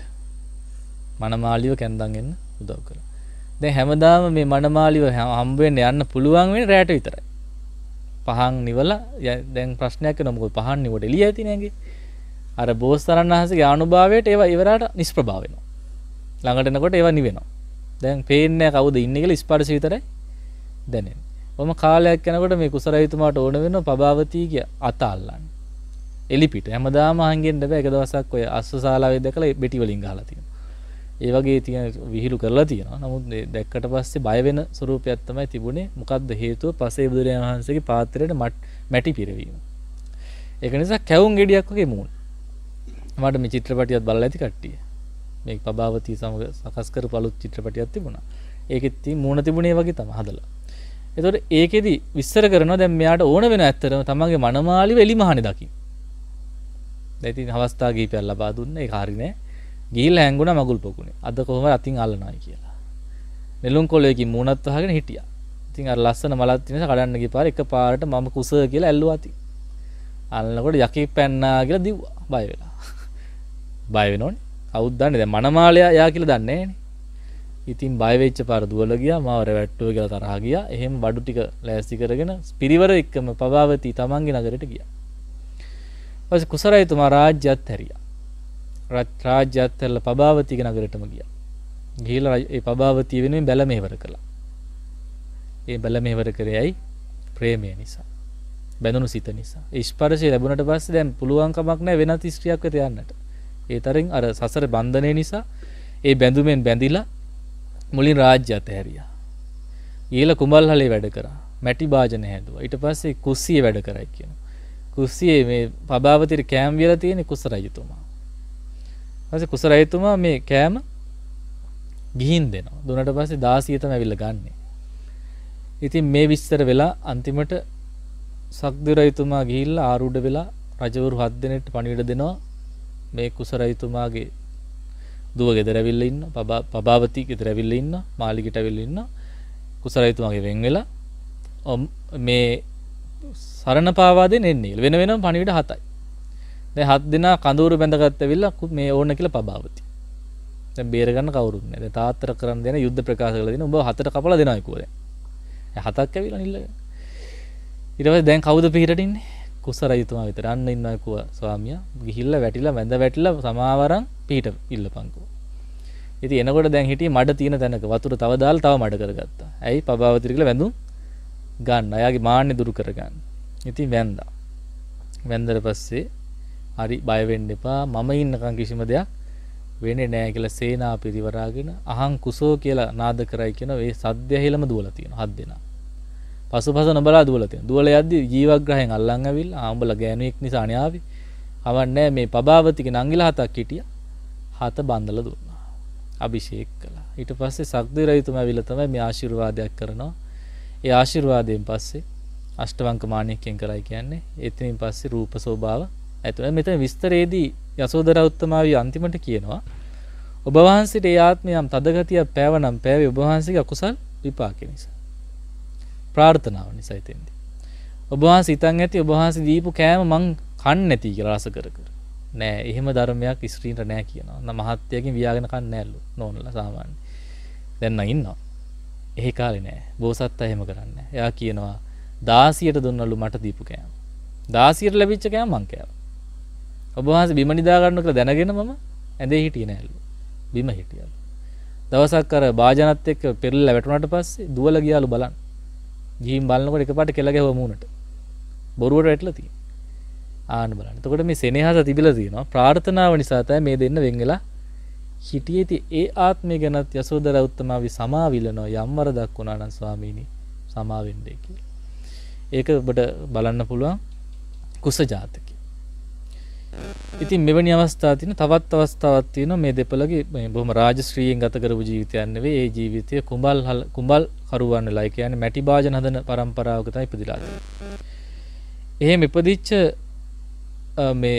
මනමාලිව කැන්දන් එන්න උදව් කරා. දැන් හැමදාම මේ මනමාලිව හම්බ වෙන්න යන්න පුළුවන් වෙන්නේ රැට විතරයි. පහන් නිවලා දැන් ප්‍රශ්නයක් වෙනවා මොකද පහන් නිවට එළිය ඇති නේගේ. අර බෝසතරන් වහන්සේගේ අනුභවයට ඒවා ඉවරට නිෂ්ප්‍රභා වෙනවා. ළඟට එනකොට ඒවා නිවෙනවා. දැන් පේන්නේ කවුද ඉන්නේ කියලා ස්පර්ශ විතරයි දැනෙන්නේ. ඔම කාලයක් යනකොට මේ කුසරයතුමාට ඕන වෙනවා පබාවතීගේ අත අල්ලන්න. එලිපිට හැමදාම අහංගෙන්න බෑ. එක දවසක් ඔය අස්සශාලාවේ දැකලා බෙටි වලින් ගහලා තියෙනවා. ඒ වගේ තියෙන විහිළු කරලා තියෙනවා. නමුත් දැක්කට පස්සේ බය වෙන ස්වරූපයක් තමයි තිබුණේ. මොකද්ද හේතුව? පසේ බුදුරජාණන් වහන්සේගේ පාත්‍රයට මැටි පිරවීම. ඒක නිසා කැවුම් ගෙඩියක් වගේ මූණ. මට මේ චිත්‍රපටියත් බලලා ඇති කට්ටිය. මේ පබාවතී සමග සකස් කරපු අලුත් චිත්‍රපටියක් තිබුණා. ඒකෙත් මූණ තිබුණේ වගේ තමයි හදලා. ඒතකොට ඒකෙදි විස්තර කරනවා දැන් මෙයාට ඕන වෙන ඇත්තටම තමන්ගේ මනමාලිව එලිමහනේ දකින්න. දැන් ඉතින් අවස්ථා කීපයක් ලබා දුන්නා. ඒක හරි නෑ. ගිහිල්ලා හැංගුණා මගුල් පොකුණේ. අද කොහොමද අතින් අල්ලනවායි කියලා. නෙළුම් කොළයකින් මූණත් වහගෙන හිටියා. ඉතින් අර ලස්සන මලක් තියෙන නිසා කඩන්න ගිහපාර එකපාරට මම කුස කියලා ඇල්ලුවා අතින්. අල්ලනකොට යකෙක් පැන්නා කියලා දිව්වා. බය වෙලා. බය වෙනෝනේ. කවුද දන්නේ දැන් මනමාලයා යා කියලා දන්නේ නැහනේ. ඉතින් බය වෙච්ච පාර දුවලා ගියා. මාව රැවට්ටුව කියලා තරහා ගියා. එහෙම බඩු ටික ලෑස්ති කරගෙන පිරිවර එක්කම පබාවතී තමන්ගේ නගරයට ගියා. ඊපස්සේ කුසරයතුමා රාජ්‍යයත් හැරියා. රාජ්‍යයත් හැරලා පබාවතීගේ නගරයටම ගියා. ගිහිල්ලා ඒ පබාවතී වෙනුවෙන් බැල මෙහෙවර කළා. ඒ බැල මෙහෙවර කරේ ඇයි? ප්‍රේමය නිසා. බැඳුණු සිත නිසා. ඒ ස්පර්ශය ලැබුණට පස්සේ දැන් පුළුවන් කමක් නැහැ වෙනත් ස්ත්‍රියක් වෙත යන්නට. ඒ තරම් අර සසර බන්ධනය නිසා ඒ බැඳුමෙන් බැඳිලා මුලින් රාජ්‍ය අතහැරියා. ඊළ කුඹල්හලේ වැඩ කරා. මැටි භාජන හැදුවා. ඊට පස්සේ කුස්සියේ වැඩ කරයි කියනවා. කුස්සියේ මේ පබාවතිර කෑම වියලා තියෙන කුස රජතුමා. ඊපස්සේ කුස රජතුමා මේ කෑම ගිහින් දෙනවා. දුන්නට පස්සේ දාසිය තමයි ඇවිල්ලා ගන්නෙ. ඉතින් මේ විස්තර වෙලා අන්තිමට සක්දු රජතුමා ගිහිල්ලා ආරූඪ වෙලා රජවරු 7 දෙනෙක්ට පණිවිඩ දෙනවා. මේ කුස රජතුමාගේ දුව ගෙදර ඇවිල්ලා ඉන්නවා. පබාවති ගෙදර ඇවිල්ලා ඉන්නවා. මාලිගයට ඇවිල්ලා ඉන්නවා. කුස රජතුමාගේ වෙන් වෙලා මේ සරණ පාවා දෙන්න එන්නේ. වෙන වෙනම පණිවිඩ 7යි. දැන් 7 දෙනා කඳවුරු බැඳගත්ත ඇවිල්ලා මේ ඕන කියලා පබාවති. දැන් බේර ගන්න කවුරුත් නැහැ. දැන් තාත්තර කරන් දෙන යුද්ධ ප්‍රකාශ කරලා දෙන උඹ 7ට කපලා දෙනවා කිව්වා දැන්. 7ක් ඇවිල්ලා නිල්ලගෙන. ඊට පස්සේ දැන් කවුද පිටට ඉන්නේ? කුස රජතුමා විතර. අන්න ඉන්නවා කිව්වා ස්වාමියා. ගිහිල්ලා වැටිලා වැඳ වැටිලා සමාවරන් පිට ඉල්ලපන්කෝ. ඉතින් එනකොට දැන් හිටියේ මඩ තියෙන තැනක වතුර තව දාලා තව මඩ කරගත්තා. ඇයි පබාවතිර කියලා වැඳුම් ගන්න. අයාගේ මාන්නේ දුරු කරගන්න. ඉතින් වැඳා. වැඳලා පස්සේ හරි බය වෙන්න එපා. මම ඉන්නකම් කිසිම දෙයක් වෙන්නේ නැහැ කියලා සේනා පිරිවරාගෙන අහං කුසෝ කියලා නාද කරයි කියන ඒ සද්දය ඇහිලම දුවලා තියෙනවා 7 දෙනා. පසුපස නොබලා දුවලා තියෙනවා. දුවලා යද්දි ජීවග්‍රහයෙන් අල්ලන් ඇවිල්ලා උඹලා ගෑනුවෙක් නිසා අනේ ආවේ. අවන්නේ මේ පබාවතිගේ නංගිලා 7ක් හිටියා. 7 බන්දලා දුන්නා. අභිෂේක් කළා. ඊට පස්සේ සක්දේ රජතුමා ඇවිල්ලා තමයි මේ ආශිර්වාදයක් කරනවා. ඒ ආශිර්වාදයෙන් පස්සේ අෂ්ටවංක මාණික්කෙන් කරයි කියන්නේ. එතනින් පස්සේ රූප ස්වභාව ඇතුළේ මෙතන විස්තරයේදී යසෝදරා උත්තමාවිය අන්තිමට කියනවා ඔබ වහන්සේට ඒ ආත්මයම් තදගතියක් පෑවනම් පෑවේ ඔබ වහන්සේගේ අකුසල් විපාක නිසා. ප්‍රාර්ථනාව නිසා එතෙන්දී. ඔබ වහන්සේ හිතන් ඇති ඔබ වහන්සේ දීපු කෑම මං කන්නේ නැති කියලා රස කර කර. නෑ එහෙම ධර්මයක් ස්ත්‍රීන්ට නෑ කියනවා. නම් මහත්යකින් වියාගෙන කන්නේ නෑලු නෝනලා සාමාන්‍ය. දැන් නම් ඉන්නවා. එහෙ කාලේ නෑ. බෝසත් අය එහෙම කරන්නේ නෑ. එයා කියනවා 16ට දුන්නලු මට දීපු කෑම. 16ට ලැබිච්ච කෑම මං කෑවා. ඔබ වහන්සේ බිම නිදා ගන්න කියලා දැනගෙන මම ඇඳේ හිටියේ නෑලු. බිම හිටියලු. දවසක් අර වාජනත් එක්ක පෙරලිලා වැටුණාට පස්සේ දුවලා ගියාලු බලන්න. ගිහින් බලනකොට එකපාරට කෙල ගැහුවා මූණට. බොරුවට වැටලා තියෙනවා. ආන්න බලන්න. එතකොට මේ සෙනෙහස තිබිලා තියෙනවා. ප්‍රාර්ථනාව නිසා තමයි මේ දෙන්න වෙන් වෙලා හිටියේ. ඉතින් ඒ ආත්මය ගැනත් යසෝදරා උත්තමාවි සමාවිලනවා යම් වරදක් වුණා නම් ස්වාමීනි සමා වෙන්නේ කියලා. ඒක ඔබට බලන්න පුළුවන් කුස ජාතකේ. ඉතින් මෙවැනි අවස්ථා තියෙන තවත් අවස්ථාවක් තියෙනවා මේ දෙපළගේ මේ බොහොම රාජශ්‍රීයෙන් ගත කරපු ජීවිතයක් නෙවෙයි. ඒ ජීවිතය කුඹල් කරුවන් වෙලා. ඒ කියන්නේ මැටි භාජන හදන પરම්පරාවක තමයි ඉපදිලා තියෙන්නේ. එහෙම ඉපදිච්ච මේ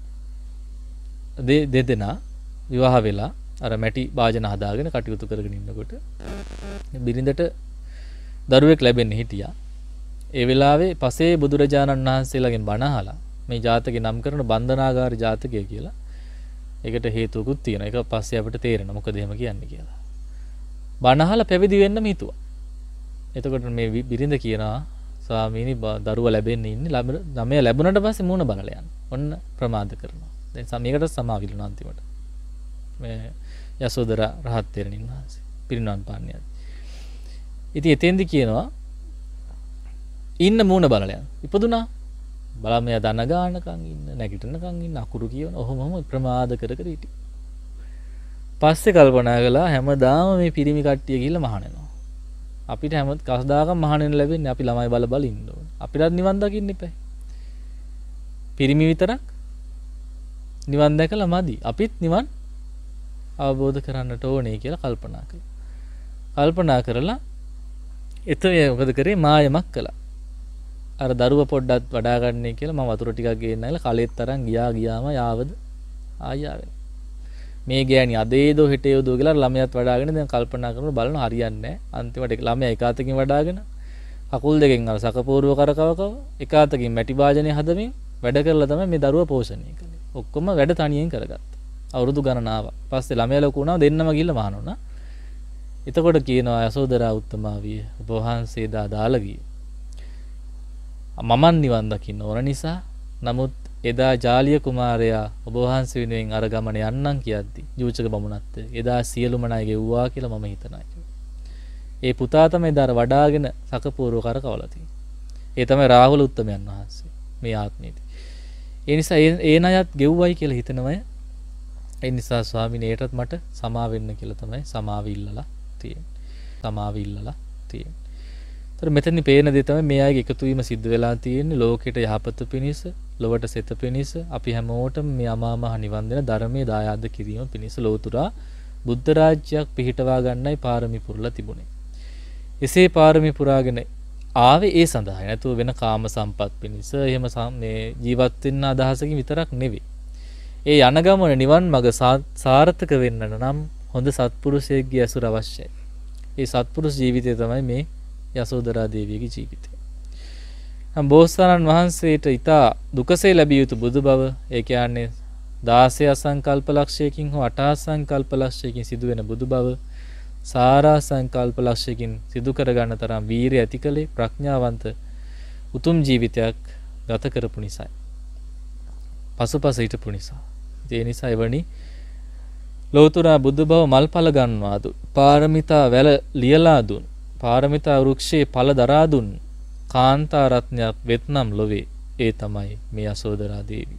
දෙදෙනා විවාහ වෙලා අර මැටි භාජන හදාගෙන කටයුතු කරගෙන ඉන්නකොට බිරිඳට දරුවෙක් ලැබෙන්න හිටියා. ඒ වෙලාවේ පසේ බුදුරජාණන් වහන්සේලාගෙන් බණ අහලා මේ ජාතකේ නම් කරන බන්ධනාගාර ජාතකය කියලා. ඒකට හේතුවකුත් තියෙනවා. ඒක පස්සේ අපිට තේරෙනවා මොකද එහෙම කියන්නේ කියලා. බණ අහලා පැවිදි වෙන්නම හිතුවා. එතකොට මේ බිරිඳ කියනවා ස්වාමීනි දරුවා ලැබෙන්න ඉන්නේ. ළමයා ලැබුණාට පස්සේ මූණ බලලා යන්න. ඔන්න ප්‍රමාද කරනවා. දැන් මේකට සමාවිලුණා අන්තිමට. මේ යසෝදරා රහත් තෙරණින් වහන්සේ පිරිනවන් පාන්නේ. ඉතින් එතෙන්දි කියනවා ඉන්න මූණ බලලා යන්න. ඉපදුනා. බලන්න මෙයා දන ගන්නකම් ඉන්න, නැගිටිනකම් ඉන්න, අකුරු කියවන ඔහොමම ප්‍රමාද කර කර හිටියා. පස්සේ කල්පනා කළා හැමදාම මේ පිරිමි කට්ටිය ගිහිල්ලා මහාන වෙනවා. අපිට හැම කවදාකම මහාන වෙන්න ලැබෙන්නේ අපි ළමයි බල බල ඉන්න ඕන. අපිටත් නිවන් දකින්න එපා. පිරිමි විතරක් නිවන් දැකලා මදි. අපිත් නිවන් අවබෝධ කරන්නට ඕනේ කියලා කල්පනා කළා. කල්පනා කරලා එතේ මොකද කරේ මායමක් කළා. අර දරුව පොඩ්ඩක් වඩා ගන්නයි කියලා මම වතුර ටිකක් ගේන්නයිලා කලෙත් තරම් ගියාම යාවද ආයාවෙන මේ ගෑණි අදේදෝ හිටේදෝ කියලා ළමයාත් වඩාගෙන දැන් කල්පනා කරනවා බලන හරියන්නේ නැහැ අන්තිමට ළමයා එක අතකින් වඩාගෙන කකුල් දෙකෙන් අර සකපෝරුව කරකවකව එක අතකින් මැටි වාජනේ හදමින් වැඩ කරලා තමයි මේ දරුව පෝෂණය කළේ ඔක්කොම වැඩ තනියෙන් කරගත්තා අවුරුදු ගණනාවක් පස්සේ ළමයා ලොකු වුණා දෙන්නම ගිහිල්ලා මහාන වුණා එතකොට කියනවා යසෝදරා උත්තමාවිය ඔබ වහන්සේ දාලා ගියේ මමන් නිවන් දකින්න ඕන නිසා නමුත් එදා ජාලිය කුමාරයා ඔබ වහන්සේ වෙනුවෙන් අර ගමන යන්නම් කියද්දි ජූචක බමුණත් එදා සියලුම ණය ගෙව්වා කියලා මම හිතනවා. ඒ පුතා තමයි දාර වඩාගෙන සකපූර්ව කරකවලා තියෙන්නේ. ඒ තමයි රාහුල උත්තමයන් වහන්සේ මේ ආත්මයේදී. ඒ නිසා ඒ ණයත් ගෙව්වයි කියලා හිතනවය. ඒ නිසා ස්වාමීනි ඒටත් මට සමා වෙන්න කියලා තමයි සමාව ඉල්ලලා තියෙන්නේ. සමාව ඉල්ලලා තියෙන්නේ. ඒතර මෙතනින් පේන දේ තමයි මේ අයගේ එකතු වීම සිද්ධ වෙලා තියෙන්නේ ලෝකෙට යහපත පිණිස, ලොවට සෙත පිණිස, අපි හැමෝටම මේ අමා මහ නිවන් දෙන ධර්මයේ දායාද කිරීම පිණිස ලෝතුරා බුද්ධ රාජ්‍යයක් පිහිටවා ගන්නයි පාරමී පුරලා තිබුණේ. එසේ පාරමී පුරාගෙන ආවේ ඒ සඳහායි. නැතුව වෙන කාම සම්පත් පිණිස එහෙම මේ ජීවත් වෙන්න අදහසකින් විතරක් නෙවෙයි. ඒ යන ගමන නිවන් මඟ සාර්ථක වෙන්න නම් හොඳ සත්පුරුෂයෙක්ගේ ඇසුර අවශ්‍යයි. ඒ සත්පුරුෂ ජීවිතය තමයි මේ යසෝදරා දේවියගේ ජීවිතය. බෝසතාණන් වහන්සේට ඊතා දුකසේ ලැබිය යුතු බුදු බව, ඒ කියන්නේ 16 අසංකල්ප ලක්ෂයකින් හෝ 8 අසංකල්ප ලක්ෂයකින් සිදුවෙන බුදු බව සාරා සංකල්ප ලක්ෂයකින් සිදු කරගන්න තරම් වීරිය ඇති කලේ ප්‍රඥාවන්ත උතුම් ජීවිතයක් ගත කරපු නිසායි. පසුපස හිටපු නිසා. ඒ නිසා එවැනි ලෝතර බුදු බව මල්පල ගන්නවා දුන්, පාරමිතා වැල ලියලා දුන්, පාරමිතා වෘක්ෂයේ ඵල දරා දුන් කාන්තා රත්නයක් වෙත්නම් ලොවේ ඒ තමයි මේ යසෝදරා දේවී.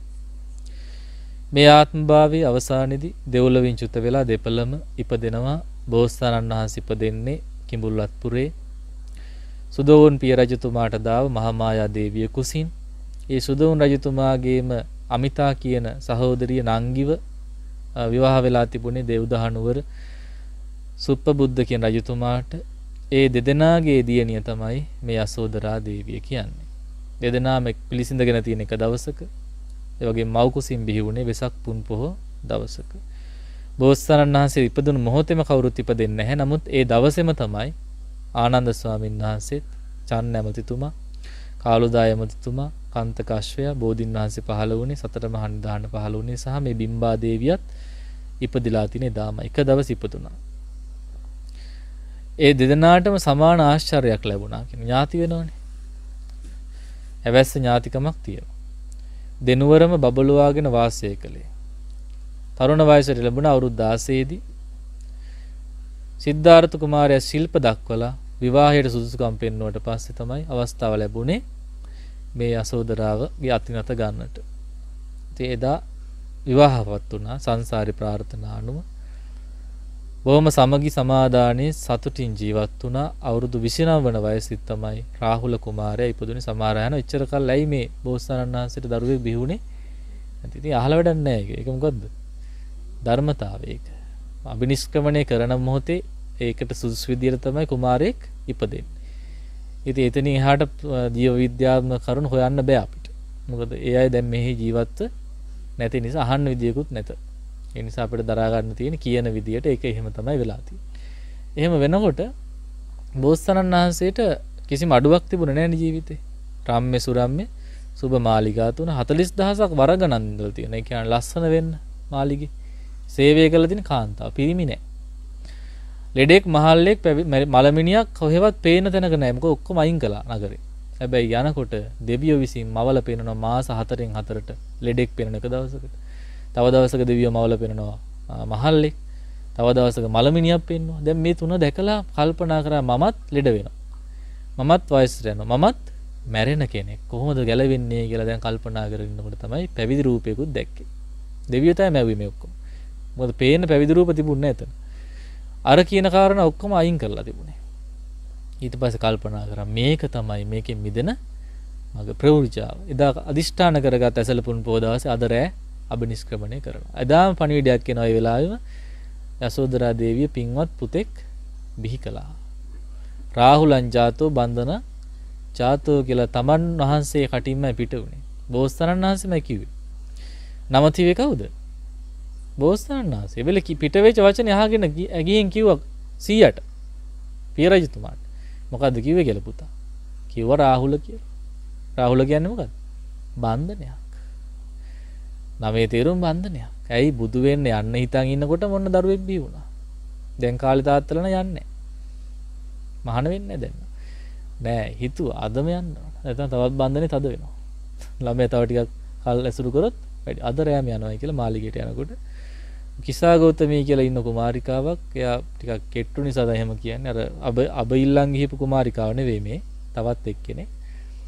මේ ආත්මභාවයේ අවසානයේදී දෙව්ලොවින් චුත වෙලා දෙපළම ඉපදෙනවා. බෝසතාණන් වහන්සේ ඉපදෙන්නේ කිඹුල්වත්පුරේ සුදෝන් පිය රජතුමාට දාව මහාමායා දේවිය කුසින්. ඒ සුදෝන් රජතුමාගේම අමිතා කියන සහෝදරිය නංගිව විවාහ වෙලා තිබුණේ දෙව්දහනුවර සුප්පබුද්ධ කියන රජතුමාට. ඒ දෙදෙනාගේ දියණිය තමයි මේ යසෝදරා දේවිය කියන්නේ. දෙදෙනාම පිළිසිඳගෙන තියෙන එක දවසක. ඒ වගේ මව් කුසින් බිහි වුණේ වෙසක් පුන් පොහොව දවසක. බෝසතාණන් වහන්සේ ඉපදුණු මොහොතේම කවුරුත් ඉපදෙන්නේ නැහැ. නමුත් ඒ දවසේම තමයි ආනන්ද ස්වාමීන් වහන්සේත්, චන්න ඇමතිතුමා, කාලුදාය ඇමතිතුමා, කාන්තක අශ්වයා, බෝධින් වහන්සේ පහළ වුණේ, සතර මහා නිධාන පහළ වුණේ සහ මේ බිම්බා දේවියත් ඉපදිලා තිනේ දාම එක දවස් ඉපදුණා. ඒ දෙදෙනාටම සමාන ආශ්චර්යයක් ලැබුණා. කියන්නේ ඥාති වෙනවනේ. හැවැස්ස ඥාතිකමක් තියෙනවා. දෙනුවරම බබළුවාගෙන වාසය කළේ. තරුණ වයසට ලැබුණ අවුරුදු 16 දී සිද්ධාර්ථ කුමාරයා ශිල්ප දක්වලා විවාහයට සුදුසුකම් පෙන්වුවට පස්සේ තමයි අවස්ථාව ලැබුණේ මේ යසෝදරාවගේ අතිනත ගන්නට. ඉතින් එදා විවාහවත් වුණා සංසාරේ ප්‍රාර්ථනා අනුව. බොහොම සමගි සමාදානයේ සතුටින් ජීවත් වුණා. අවුරුදු 29 වන වයසෙත් තමයි රාහුල කුමාරයා ඉපදුනේ. සමහර අය එච්චර කල් ඇයි මේ බෝසතාණන් වහන්සේට දරුවෙක් බිහුනේ? ඉතින් අහලා වැඩක් නැහැ ඒක. ඒක මොකද්ද? ධර්මතාවය ඒක. අබිනිෂ්ක්‍රමණය කරන මොහොතේ ඒකට සුදුසු විදියට තමයි කුමාරයෙක් ඉපදෙන්නේ. ඉතින් එතනින් එහාට ජීව විද්‍යාත්මක කරුණු හොයන්න බෑ අපිට. මොකද ඒ අය දැන් මෙහි ජීවත් නැති නිසා අහන්න විදියකුත් නැත. ඒ නිසා අපිට දරා ගන්න තියෙන කියන විදියට ඒක එහෙම තමයි වෙලා තියෙන්නේ. එහෙම වෙනකොට බෝසතාණන් වහන්සේට කිසිම අඩුවක් තිබුණේ නැහැ ජීවිතේ. රාම්‍ය සුරම්‍ය සුබ මාලිගා තුන 40000ක් වරගණන් ඉඳලා තියෙනවා. ඒ කියන්නේ ලස්සන වෙන්න මාලිගේ සේවය කළ තියෙන කාන්තාව පිරිමි නෑ. ලෙඩෙක් මහල්ලෙක් මලමිනියක් කොහෙවත් පේන තැනක නෑ. මොකද ඔක්කොම අයින් කළා නගරේ. හැබැයි යනකොට දෙවියෝ විසින් මවල පේනවා මාස 4න් 4ට ලෙඩෙක් පේන එක දවසකට. තව දවසක දෙවියෝ මවල පේනවා මහල්ලෙක්. තව දවසක මලමිනියක් පේනවා. දැන් මේ තුන දැකලා කල්පනා කරා මමත් ලෙඩ වෙනවා. මමත් වයසට යනවා. මමත් මැරෙන කෙනෙක්. කොහොමද ගැලවෙන්නේ කියලා දැන් කල්පනා කරගෙන ඉන්නකොට තමයි පැවිදි රූපයකුත් දැක්කේ. දෙවියෝ තමයි මැව්වේ මේ ඔක්කොම. මොකද පේන පැවිදි රූප තිබුණේ නැහැ එතන. අර කියන කාරණා ඔක්කොම අයින් කරලා තිබුණේ. ඊට පස්සේ කල්පනා කරා මේක තමයි මේකෙන් මිදෙන මගේ ප්‍රවෘජාව. එදා අදිෂ්ඨාන කරගත් ඇසලපුන් පොදවසේ අද රෑ අබිනිෂ්ක්‍රමණය කරනවා. එදාම පණිවිඩයක් එනවා ඒ වෙලාවෙම යසෝදරා දේවිය පින්වත් පුතෙක් බිහි කළා. රාහුලං ජාතෝ බන්ධන ජාතෝ කියලා තමන් වහන්සේ කටින්ම පිට වුණේ. බෝසතාණන් වහන්සේමයි කිව්වේ. නම තිවේ කවුද? බෝසතාණන් වහන්සේ. එවෙල පිට වෙච්ච වචනේ අහගෙන ගිහින් කිව්වා 100ට. පිය රජතුමාට. මොකද්ද කිව්වේ කියලා පුතා? කිව්වා රාහුල කියලා. රාහුල කියන්නේ මොකද්ද? බන්ධනයක්. නමේ තේරුම් බන්ධනයක්. ඇයි බුදු වෙන්න යන්න හිතන් ඉන්නකොට මොන දරුවෙක් බිහි වුණා. දැන් කාලේ තාත්තලා යන්නේ නැහැ. මහාන වෙන්නේ දැන්. නෑ හිතුවා අදම යන්න ඕන. නැත්නම් තවත් බන්ධනේ තද වෙනවා. ළමයා තව ටිකක් කල් ඇසුරු කරොත් වැඩි. අද රෑම යනවා කියලා මාලිගයට යනකොට කිසා ගෞතමී කියලා ඉන්න කුමාරිකාවක්. එයා ටිකක් කෙට්ටු නිසා තමයි එහෙම කියන්නේ. අර අබ ඉල්ලන් ගිහපු කුමාරිකාව නෙවෙයි මේ. තවත් එක්කෙනෙක්.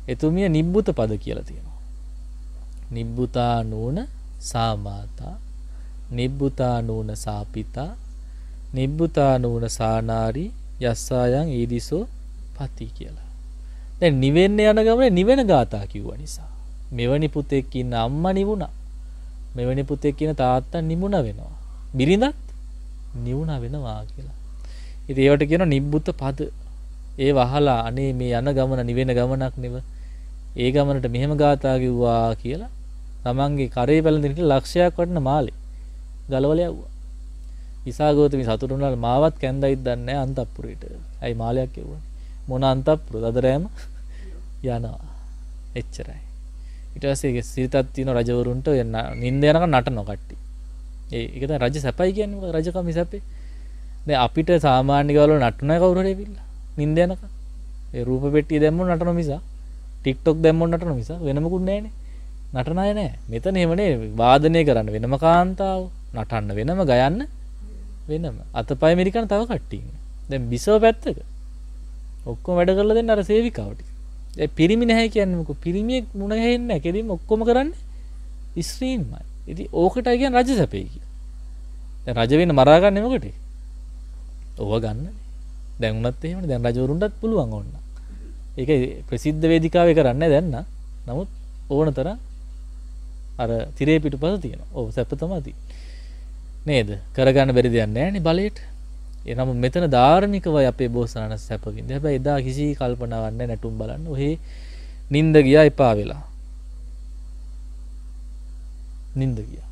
එතුමිය නිබ්බුත පද කියලා තියෙනවා. නිබ්බුතා නූන සාමාතා, නිබ්බුතා නූන සාපිතා, නිබ්බුතා නූන සානාරි යස්සායන් ඊදිසෝ පති කියලා. දැන් නිවෙන්න යන ගමනේ නිවෙන ගාථා කිව්වා නිසා මෙවැනි පුතෙක් ඉන්න අම්මා නිවුණා. මෙවැනි පුතෙක් ඉන්න තාත්තා නිමුණා වෙනවා. බිරිඳත් නිවුණා වෙනවා කියලා. ඉතින් ඒවට කියනවා නිබ්බුත පද. ඒ වහලා අනේ මේ යන ගමන නිවෙන ගමනක් නෙව. ඒ ගමනට මෙහෙම ගාථා කිව්වා කියලා තමන්ගේ කරේ පැලඳින ඉන්න ලක්ෂයක් වටන මාළේ ගලවල යවුවා. ඉසాగෝතමි සතුටු වුණා මාවත් කැන්දයිත් දන්නේ නැහැ අන්තපුරේට. ඇයි මාළයක් යවුවා? මොන අන්තපුර දදරෑම යනවා. එච්චරයි. ඊට පස්සේ සිරිතක් තියෙන රජවරුන්ට නිින්ද යනකම් නටනවා කට්ටිය. ඒක තමයි රජ සැපයි කියන්නේ. මොකද රජකම සැපේ. දැන් අපිට සාමාන්‍ය ගවල නටුණා කවුරු හරි ඇවිල්ලා නිින්ද යනකම්. ඒ රූප පෙට්ටිය දැම්මොත් නටන මිස TikTok දැම්මොත් නටන මිස වෙන මොකුත් නැහැනේ. නටන අය නැහැ. මෙතන එහෙම නේ වාදනය කරන්න වෙනම කාන්තාව, නටන්න වෙනම, ගයන්න වෙනම. අතපය මෙරිකන තව කට්ටිය ඉන්නේ. දැන් බිසව පැත්තක ඔක්කොම වැඩ කරලා දෙන්න අර සේවිකාව ටික. ඒ පිරිමි නැහැ කියන්නේ මොකෝ? පිරිමියෙක් මුණ ගැහෙන්නේ නැහැ. කෙලින්ම ඔක්කොම කරන්නේ ස්ත්‍රීන්මයි. ඉතින් ඕකටයි කියන්නේ රජ සැපේ කියලා. දැන් රජ වෙන්න මරා ගන්න මොකටද? ඕව ගන්නනේ. දැන් උනත් එහෙමනේ. දැන් රජවරුන්ටත් පුළුවන් ඕන්න. ඒක ප්‍රසිද්ධ වේදිකාවේ කරන්නේ දැන් නා. නමුත් ඕන තරම් අර තිරේ පිටුපස තියෙනවා. ඔව් සැප තමයි තියෙන්නේ. නේද? කරගන්න බැරි දෙයක් නැහැ නේ බලයට. එනම මෙතන ධාර්මිකවයි අපේ බෝසතාණන් සැප විඳින්නේ. හැබැයි එදා කිසි කල්පනාවක් නැහැ නැටුම් බලන්න. ඔහේ නිින්ද ගියා එපා වෙලා. නිින්ද ගියා.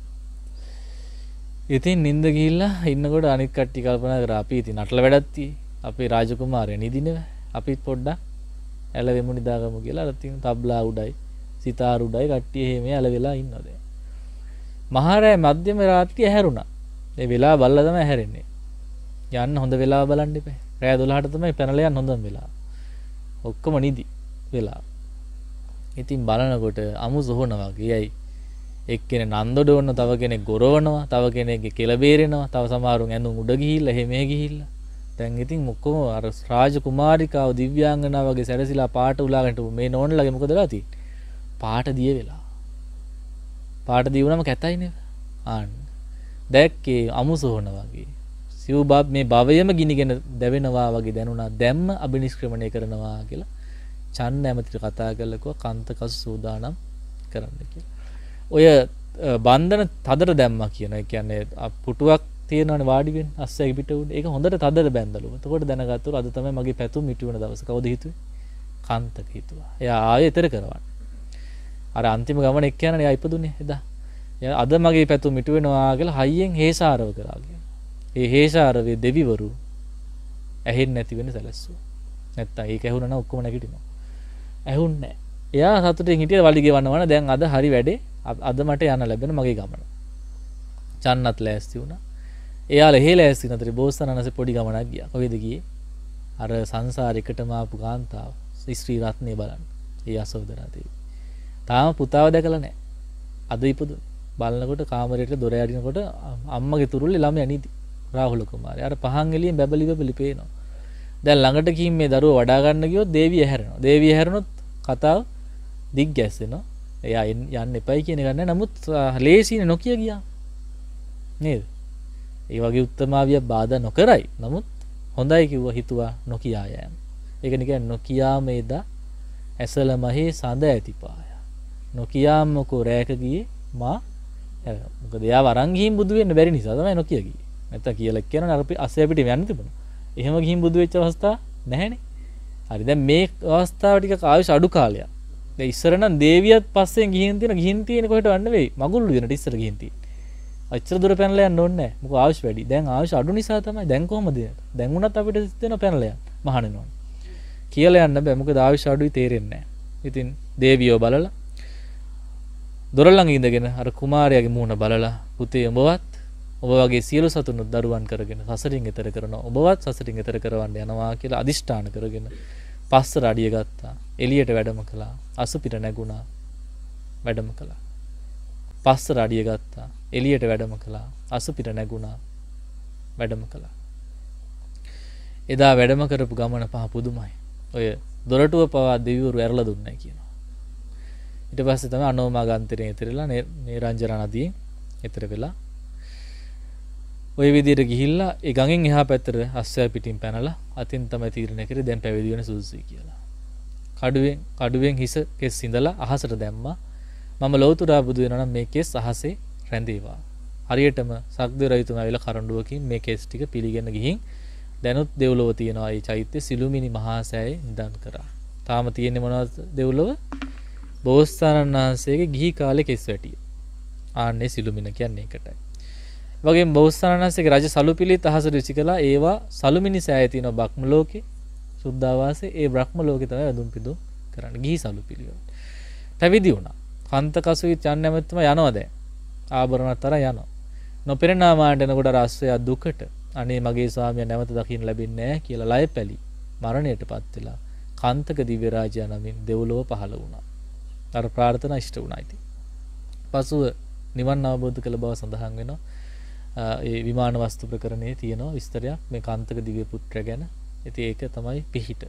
ඉතින් නිින්ද ගිහිල්ලා ඉන්නකොට අනිත් කට්ටිය කල්පනා කරා අපි ඉතින් නටල වැඩක් තියෙයි. අපේ රාජකුමාරයා නිදිනව. අපිත් පොඩ්ඩක් ඇලවෙමු නිදාගමු කියලා අර තියෙන තබ්ලා උඩයි සිතාර උඩයි කට්ටිය එහෙම ඇලවෙලා ඉන්නවා දැන්. මහරෑ මධ්‍යම රාත්‍රිය ඇහැරුණා. ඒ වෙලාව බලලා තමයි ඇහැරෙන්නේ. යන්න හොඳ වෙලාව බලන්න එපා. රෑ 12ට තමයි පැනලා යන්න හොඳම වෙලාව. ඔක්කොම නිදි වෙලාව. ඉතින් බලනකොට අමු සොහන වගේ ඇයි එක්කෙනෙක් නන්දොඩවන්න, තව කෙනෙක් ගොරවනවා, තව කෙනෙක්ගේ කෙල බේරෙනවා, තව සමහරුන් ඇඳුම් උඩ ගිහිල්ලා එහෙම ගිහිල්ලා. දැන් ඉතින් ඔක්කොම අර රාජකුමාරිකාව දිව්‍යාංගනාව වගේ සැරසිලා පාට උලාගන්නට මේ නෝන්ලගේ මොකද වෙලා තියෙන්නේ? පාට දිය වෙලා. පාට දී වුණාම කැතයි නේද? ආන්න. දැක්කේ අමු සොහන වගේ. සිව් බබ් මේ භවයම ගිනිගෙන දැවෙනවා වගේ දැනුණා. දැම්ම අබිනිෂ්ක්‍රමණය කරනවා කියලා චන්න ඇමතිට කතා කරලා කිව්වා කන්තකස් සූදානම් කරන්න කියලා. ඔය බන්ධන තදට දැම්මා කියන. ඒ කියන්නේ පුටුවක් තියෙනවනේ වාඩි වෙන්න අස්සයි පිට උඩ. ඒක හොඳට තදට බැඳලු. එතකොට දැනගත්තොත් අද තමයි මගේ පැතුම් මිටු වෙන දවස. කවුද හිතුවේ? කාන්තක හිතුවා. එයා ආයෙ ඊතර කරවන්න. අර අන්තිම ගමන එක්ක යනනේ එයා ඉපදුනේ එදා. අද මගේ පැතුම් මිටු වෙනවා කියලා හයියෙන් හේසාරව කරා කියලා. ඒ හේසාරවේ දෙවිවරු ඇහෙන්නේ නැති වෙන සැලැස්සුවා. නැත්තම් ඒක ඇහුණා නම් ඔක්කොම නැගිටිනවා. ඇහුන්නේ නැහැ. එයා සතුටින් හිටිය වලිගේ වන්නවන දැන් අද හරි වැඩේ. අද මට යන්න ලැබෙන මගේ ගමන. චන්නත් ලෑස්ති වුණා. එයාලා එහෙ ලෑස්ති නැතරේ බෝසතාණන්සේ පොඩි ගමනක් ගියා. කොහෙද ගියේ? අර සංසාරෙකටම ආපු කාන්තාව ස්ත්‍රී රත්නේ බලන්න. ඒ යසෝදරා දේවී. තාම පුතාව දැකලා නැහැ. අද ඉපදුනේ. බලනකොට කාමරේට දොර යටිනකොට අම්මගේ තුරුල්ලේ ළමයා නිදි. රාහුල කුමාරයා. අර පහන් එළියෙන් බැබලි පේනවා. දැන් ළඟට ගිහින් මේ දරුවා වඩා ගන්න ගියොත් දේවිය හැරෙනවා. දේවිය හැරුණොත් කතාව දිග් ගැස්සෙනවා. එයා යන්න එපයි කියන එක නෑ. නමුත් ලේසියිනේ නොකිය ගියා. නේද? ඒ වගේ උත්තමාවිය බාධා නොකරයි. නමුත් හොඳයි කිව්වා හිතුවා නොකියා යෑම. ඒක නිකන් නොකියාම එදා ඇසල මහේ සඳ ඇතිපාය. නොකියාමකෝ රැක ගියේ මා මොකද එයා වරන් ගිහින් බුදු වෙන්න බැරි නිසා තමයි නොකිය ගියේ. නැත්තම් කියලා කියනවනේ අර අස්සේ අපිට යන්න තිබුණා. එහෙම ගිහින් බුදු වෙච්ච අවස්ථා නැහැනේ. හරි දැන් මේ අවස්ථාව ටික ආයුෂ අඩු කාලයක්. දැන් ඉස්සර නම් දේවියත් පස්සෙන් ගිහින් තියෙන කොහෙට වන්න වෙයි. මගුල්ලු වෙනට ඉස්සර ගිහින් තියෙන්නේ. අච්චර දුර පැනලා යන්න ඕනේ නැහැ. මොකද ආයුෂ වැඩි. දැන් ආයුෂ අඩු නිසා තමයි. දැන් කොහමද? දැන් උනත් අපිට සිතෙන පැනලා යන්න. මහණෙනෝනේ. කියලා යන්න බෑ. මොකද ආයුෂ අඩුයි තේරෙන්නේ නැහැ. ඉතින් දේවියෝ බලලා දොර ළඟ ඉඳගෙන අර කුමාරයාගේ මූණ බලලා පුතේ ඔබවත් ඔබ වගේ සියලු සතුනුත් දරුවන් කරගෙන සසරින් එතර කරනවා. ඔබවත් සසරින් එතර කරවන්න යනවා කියලා අදිෂ්ඨාන කරගෙන පස්සට අඩිය ගත්තා. එළියට වැඩම කළා. අසුපිට නැගුණා. වැඩම කළා. පස්සට අඩිය ගත්තා. එළියට වැඩම කළා. අසුපිට නැගුණා. වැඩම කළා. එදා වැඩම කරපු ගමන පහ පුදුමයි. ඔය දොරටුව පවා දෙවිවරු ඇරලා දුන්නයි කියනවා. ඊට පස්සේ තමයි අනෝමගන්තරේ ඉතරලා නේරංජන නදියෙන් ඉතර වෙලා ওই විදිහට ගිහිල්ලා ඒ ගඟෙන් එහා පැත්තට අස්සය පිටින් පැනලා අතින් තමයි තීරණය කරේ දැන් පැවිදි වෙන සුදුසුයි කියලා. කඩුවෙන් හිස කෙස් ඉඳලා අහසට දැම්මා. මම ලෞතුරා බුදු වෙනවා නම් මේ කෙස් අහසේ රැඳේවා. හරියටම සක්දේ රජතුමා ඇවිල්ලා කරඬුවකින් මේ කෙස් ටික පිළිගෙන ගිහින් දැනුත් දෙව්ලොව තියනවා. ඒ චෛත්‍ය සිළුමිණි මහා සෑයේ නිදන් කරා. තාම තියෙන්නේ මොනවද දෙව්ලොව? බෝසතාණන් වහන්සේගේ ගිහි කාලේ කෙස් වැටිය. ආන්නේ සිළුමිණ කියන්නේ ඒකටයි. වගේම බෝසතාණන් වහන්සේගේ රජ සලුපිලිත් අහසට විසිකලා ඒවා සලුමිණි සෑයේ තියෙන බ්‍රහ්ම ලෝකේ සුද්ධාවාසයේ ඒ බ්‍රහ්ම ලෝකේ තමයි වැඳුම් පිදුම් කරන්නේ. ගිහි සලුපිලිය. පැවිදි වුණා. කන්ත කසුවිත් යන්න නැමෙත්තම යනවා දැන්. ආභරණත් අර යනවා. නොපෙරණා මාණ්ඩ එනකොට රස්වැය දුකට අනේ මගේ ස්වාමියා නැවත දකින්න ලැබෙන්නේ නැහැ කියලා ලයපැලි මරණයටපත් වෙලා කාන්තක දිව්‍ය රාජයා නමින් දෙව්ලොව පහළ වුණා. අර ප්‍රාර්ථනා ඉෂ්ට වුණා ඉතින්. පසුව නිවන් අවබෝධ කළ බව සඳහන් වෙනවා. ඒ විමාන වස්තු ප්‍රකරණයේ තියෙනවා විස්තරයක් මේ කාන්තක දිව්‍ය පුත්‍රය ගැන. ඉතින් ඒක තමයි පිහිට.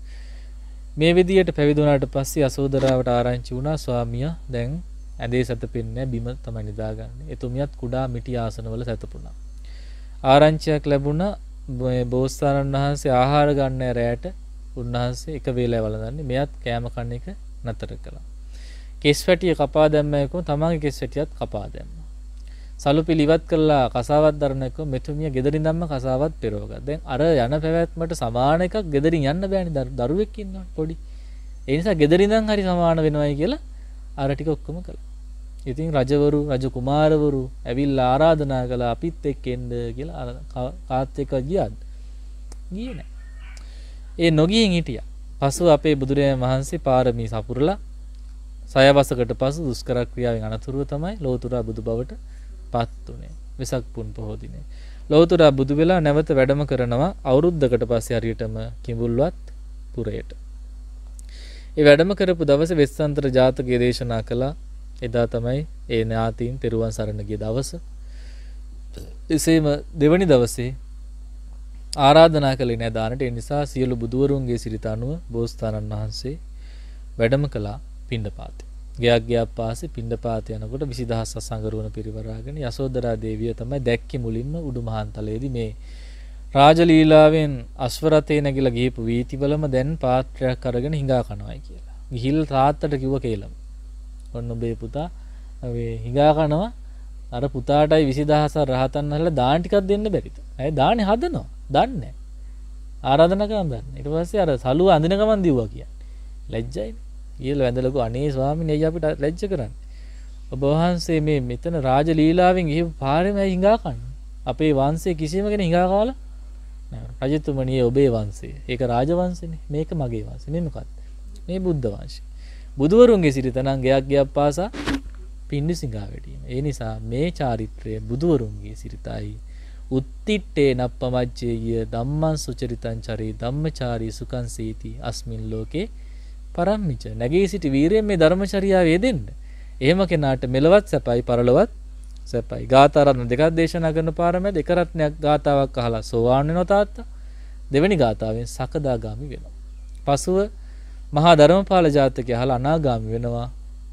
මේ විදියට පැවිදි වුණාට පස්සේ යසෝදරාවට ආරංචි වුණා ස්වාමියා දැන් ඇඳේ සැතපෙන්නේ බිම තමයි නිදාගන්නේ. එතුමියත් කුඩා මිටි ආසනවල සැතපුණා. ආරංචියක් ලැබුණා බෝසතාණන් වහන්සේ ආහාර ගන්න රැයට උන්වහන්සේ එක වේලයි වළඳන්නේ. මෙයත් කෑම කන්න එක නතර කළා. කෙස් වැටිය කපා දැම්මයකම තමන්ගේ කෙස් වැටියත් කපා දැම්මා. සලුපිලි ඉවත් කළා කසාවත් දරනකම මෙතුමිය ගෙදරින් දැම්ම කසාවත් පෙරවගත්තා. දැන් අර යන පැවැත්මට සමාන එකක් ගෙදරින් යන්න බෑනේ දරුවෙක් ඉන්නවනේ පොඩි. ඒ නිසා ගෙදරින් ඉඳන් හරි සමාන වෙනවයි කියලා අර ටික ඔක්කොම කළා. ඉතින් රජවරු රජ කුමාරවරු ඇවිල්ලා ආරාධනා කළා අපිත් එක්ක එන්න කියලා කාත් එක්ක ගියාද? ගියේ නැහැ. ඒ නොගියෙන් හිටියා. පසුව අපේ බුදුරජාණන් වහන්සේ පාරමී සපුරලා සයවසකට පසු දුෂ්කර ක්‍රියාවෙන් අනතුරුව තමයි ලෝතුරා බුදු බවට පත් උනේ. වෙසක් පුන් පොහෝ දිනේ. ලෝතුරා බුදු වෙලා නැවත වැඩම කරනවා අවුරුද්දකට පස්සේ හරියටම කිඹුල්වත් පුරයට. ඒ වැඩම කරපු දවසේ වෙස්සන්තර ජාතකයේ දේශනා කළා. එදා තමයි ඒ ඥාතීන් තෙරුවන් සරණ ගිය දවස. එසේම දෙවනි දවසේ ආරාධනා කළේ නෑ දානට. ඒ නිසා සියලු බුදුවරුන්ගේ සිරිත අනුව බෝසතාණන් වහන්සේ වැඩම කළා පිණ්ඩපාතේ. ගයක් පාසේ පිණ්ඩපාතේ යනකොට 20000 සංගරුවන පිරිවරාගෙන යසෝදරා දේවිය තමයි දැක්කේ මුලින්ම උඩු මහන්තලයේදී මේ රාජලීලාවෙන් අශ්වරතේ නැගිලා ගිහපු වීතිවලම දැන් පාත්‍රයක් අරගෙන හිඟා කනවායි කියලා. ගිහිල් තාත්තට කිව්ව කේලම. ඔන්න ඔබේ පුතා මේ හිඟා කනවා අර පුතාටයි 20000 රහතන් වහන්සේලා දාන ටිකක් දෙන්න බැරිද? ඇයි දානේ හදනවා? දන්නේ නැහැ. ආරාධනා කරන් දන්නේ. ඊට පස්සේ අර සලුව අඳින ගමන් දිව්වා කියන්නේ. ලැජ්ජයිනේ. ඊළ වැඳලකෝ අනේ ස්වාමීන් වහන්සේ අපිට ලැජ්ජ කරන්නේ. ඔබ වහන්සේ මේ මෙතන රාජලීලාවෙන් ගිහපු පාරේම හිඟා කන්නේ. අපේ වංශයේ කිසිම කෙනෙක් හිඟා කාලා නෑ. රජතුමනි ඔබේ වංශය. ඒක රාජවංශනේ. මේක මගේ වංශය. මේ මොකක්ද? මේ බුද්ධ වංශය. බුදුවරුන්ගේ සිරිත නම් ගයක් පාසා පින්නි සිඟා වැටීම. ඒ නිසා මේ චාරිත්‍රය බුදුවරුන්ගේ සිරිතයි. උත්තිට්ඨේ නප්පමච්චේය ධම්මං සුචරිතං චරේ ධම්මචාරී සුඛං සීති අස්මින් ලෝකේ පරම්මිච. නැගී සිටි වීරයෙන් මේ ධර්මචර්යාව යෙදෙන්න. එහෙම කෙනාට මෙලවත් සැපයි පරලොවත් සැපයි. ගාථා රත්න දෙකක් දේශනා කරන පාරමෙද එක රත්නයක් ගාතාවක් අහලා සෝවාන් වෙනවා තාත්තා. දෙවෙනි ගාතාවෙන් සකදාගාමි වෙනවා. පසුව මහා ධර්මපාල ජාතකය අහලා අනාගාමි වෙනවා.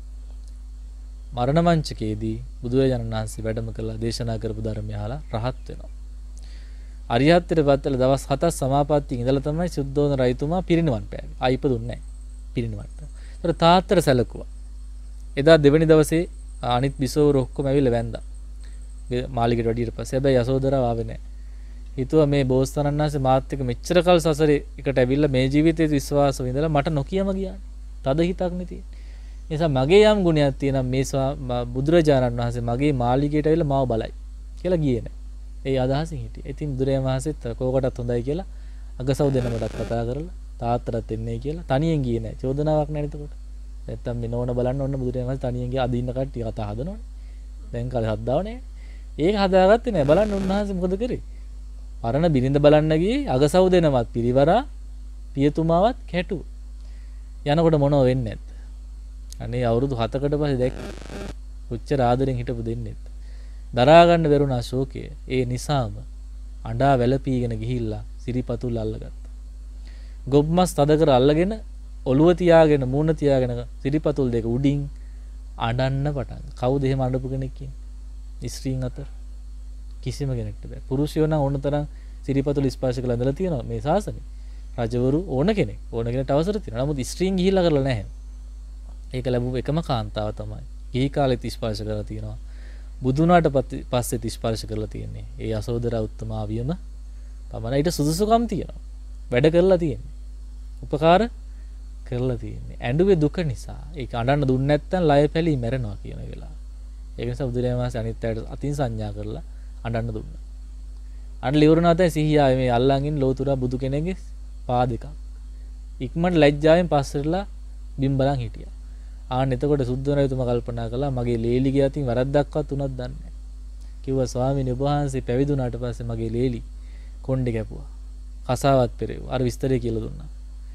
මරණ මංචකයේදී බුදුරජාණන් වහන්සේ වැඩම කළා දේශනා කරපු ධර්මය අහලා රහත් වෙනවා. අරිහත්ත්වයට පත් වෙලා දවස් 7ක් සමාපත්තියෙන් ඉඳලා තමයි සුද්ධෝදන රජතුමා පිරිනිවන් පෑවේ. ආයිපදුන්නේ නැහැ පිරිනිවන්. ඒතර තාත්තට සැලකුවා. එදා දෙවෙනි දවසේ අනිත් බිසෝවරු ඔක්කොම ඇවිල්ලා වැන්දා. මාලිගයට වැඩියට පස්සේ හැබැයි යසෝදරාව ආවේ නැහැ. හිතුවා මේ බෝසතාණන් වහන්සේ මාත් එක්ක මෙච්චර කල් සසරේ එකට ඇවිල්ලා මේ ජීවිතයේ විශ්වාස විඳලා මට නොකියම ගියානේ. තද හිතක් නේ තියෙන්නේ. ඒ නිසා මගේ යම් ගුණයක් තියෙනවා මේ බුදුරජාණන් වහන්සේ මගේ මාලිගයට ඇවිල්ලා මාව බලයි කියලා ගියේ නැහැ. ඒ අදහසින් හිටියේ. ඉතින් බුදුරජාණන් වහන්සේත් කෝකටත් හොඳයි කියලා අගසව් දෙනමඩක් කතා කරලා තාත්තටත් එන්නේ කියලා තනියෙන් ගියේ නැහැ. චෝදනාවක් නැහැ එතකොට. නැත්තම් මේ නෝන බලන්න ඔන්න බුදුරජාණන් වහන්සේ තනියෙන් ගියා අදින්න කට්ටිය කතා හදනවනේ. දැන් කාලේ හද්දාව නැහැ. ඒක හදාගත්තේ නැහැ. බලන්න උන්වහන්සේ මොකද කරේ? පරණ බිරිඳ බලන්න ගියේ අගසව් දෙනමත් පිරිවරා පියතුමාවත් කැටු. යනකොට මොනව වෙන්නේ නැද්ද? අනේ අවුරුදු 7කට පස්සේ දැක්ක. කොච්චර ආදරෙන් හිටපු දෙන්නෙත්. දරා ගන්න බැරුණා ශෝකය. ඒ නිසාම අඬා වැළපීගෙන ගිහිල්ලා සිරිපතුල් අල්ලගත්තා. ගොබ්මස් තද කර අල්ලගෙන ඔළුව තියාගෙන මූණ තියාගෙන සිරිපතුල් දෙක උඩින් අඬන්න පටන්. කවුද එහෙම අඬපු කෙනෙක් කියන්නේ? ස්ත්‍රීන් අතර කිසිම කෙනෙක්ට බෑ. පුරුෂයෝ නම් ඕන තරම් සිරිපතුල් ස්පර්ශ කරලා ඉඳලා තියෙනවා මේ ශාසනේ. රජවරු ඕන කෙනෙක්ට අවසර තියෙනවා. නමුත් ස්ත්‍රීන් ගිහිල්ලා කරලා නැහැ. ඒක ලැබුව එකම කාන්තාව තමයි. ගිහි කාලෙත් ස්පර්ශ කරලා තියෙනවා. බුදුනාට පස්සෙත් ස්පර්ශ කරලා තියෙන්නේ. ඒ යසෝදරා උත්තමාවියම පමණයි. ඊට සුදුසුකම් තියෙනවා. වැඩ කරලා තියෙන්නේ. උපකාර කරලා තියෙන්නේ. ඇඬුවේ දුක නිසා. ඒක අඬන්න දුන්නේ නැත්නම් ලය පැලී මැරෙනවා කියන වෙලාව. ඒක නිසා බුදුරජාණන් වහන්සේ අනිත් අයට අතින් සංඥා කරලා අඬන්න දුන්නා. අඬ liveruna තමයි සිහිය ආවේ මේ අල්ලන්ගින් ලෝතුරා බුදු කෙනෙක්ගේ පා දෙකක්. ඉක්මනට ලැජ්ජාවෙන් පස්සෙරලා බිම් බලන් හිටියා. ආන්න එතකොට සුද්ධෝදනතුමා කල්පනා කළා මගේ ලේලිගේ අතින් වැරද්දක්වත් උනත් දන්නේ නැහැ. කිව්වා ස්වාමීනි ඔබ වහන්සේ පැවිදුණාට පස්සේ මගේ ලේලි කොණ්ඩේ කැපුවා. කසාවත් පෙරෙව්වා. අර විස්තරය කියලා දුන්නා.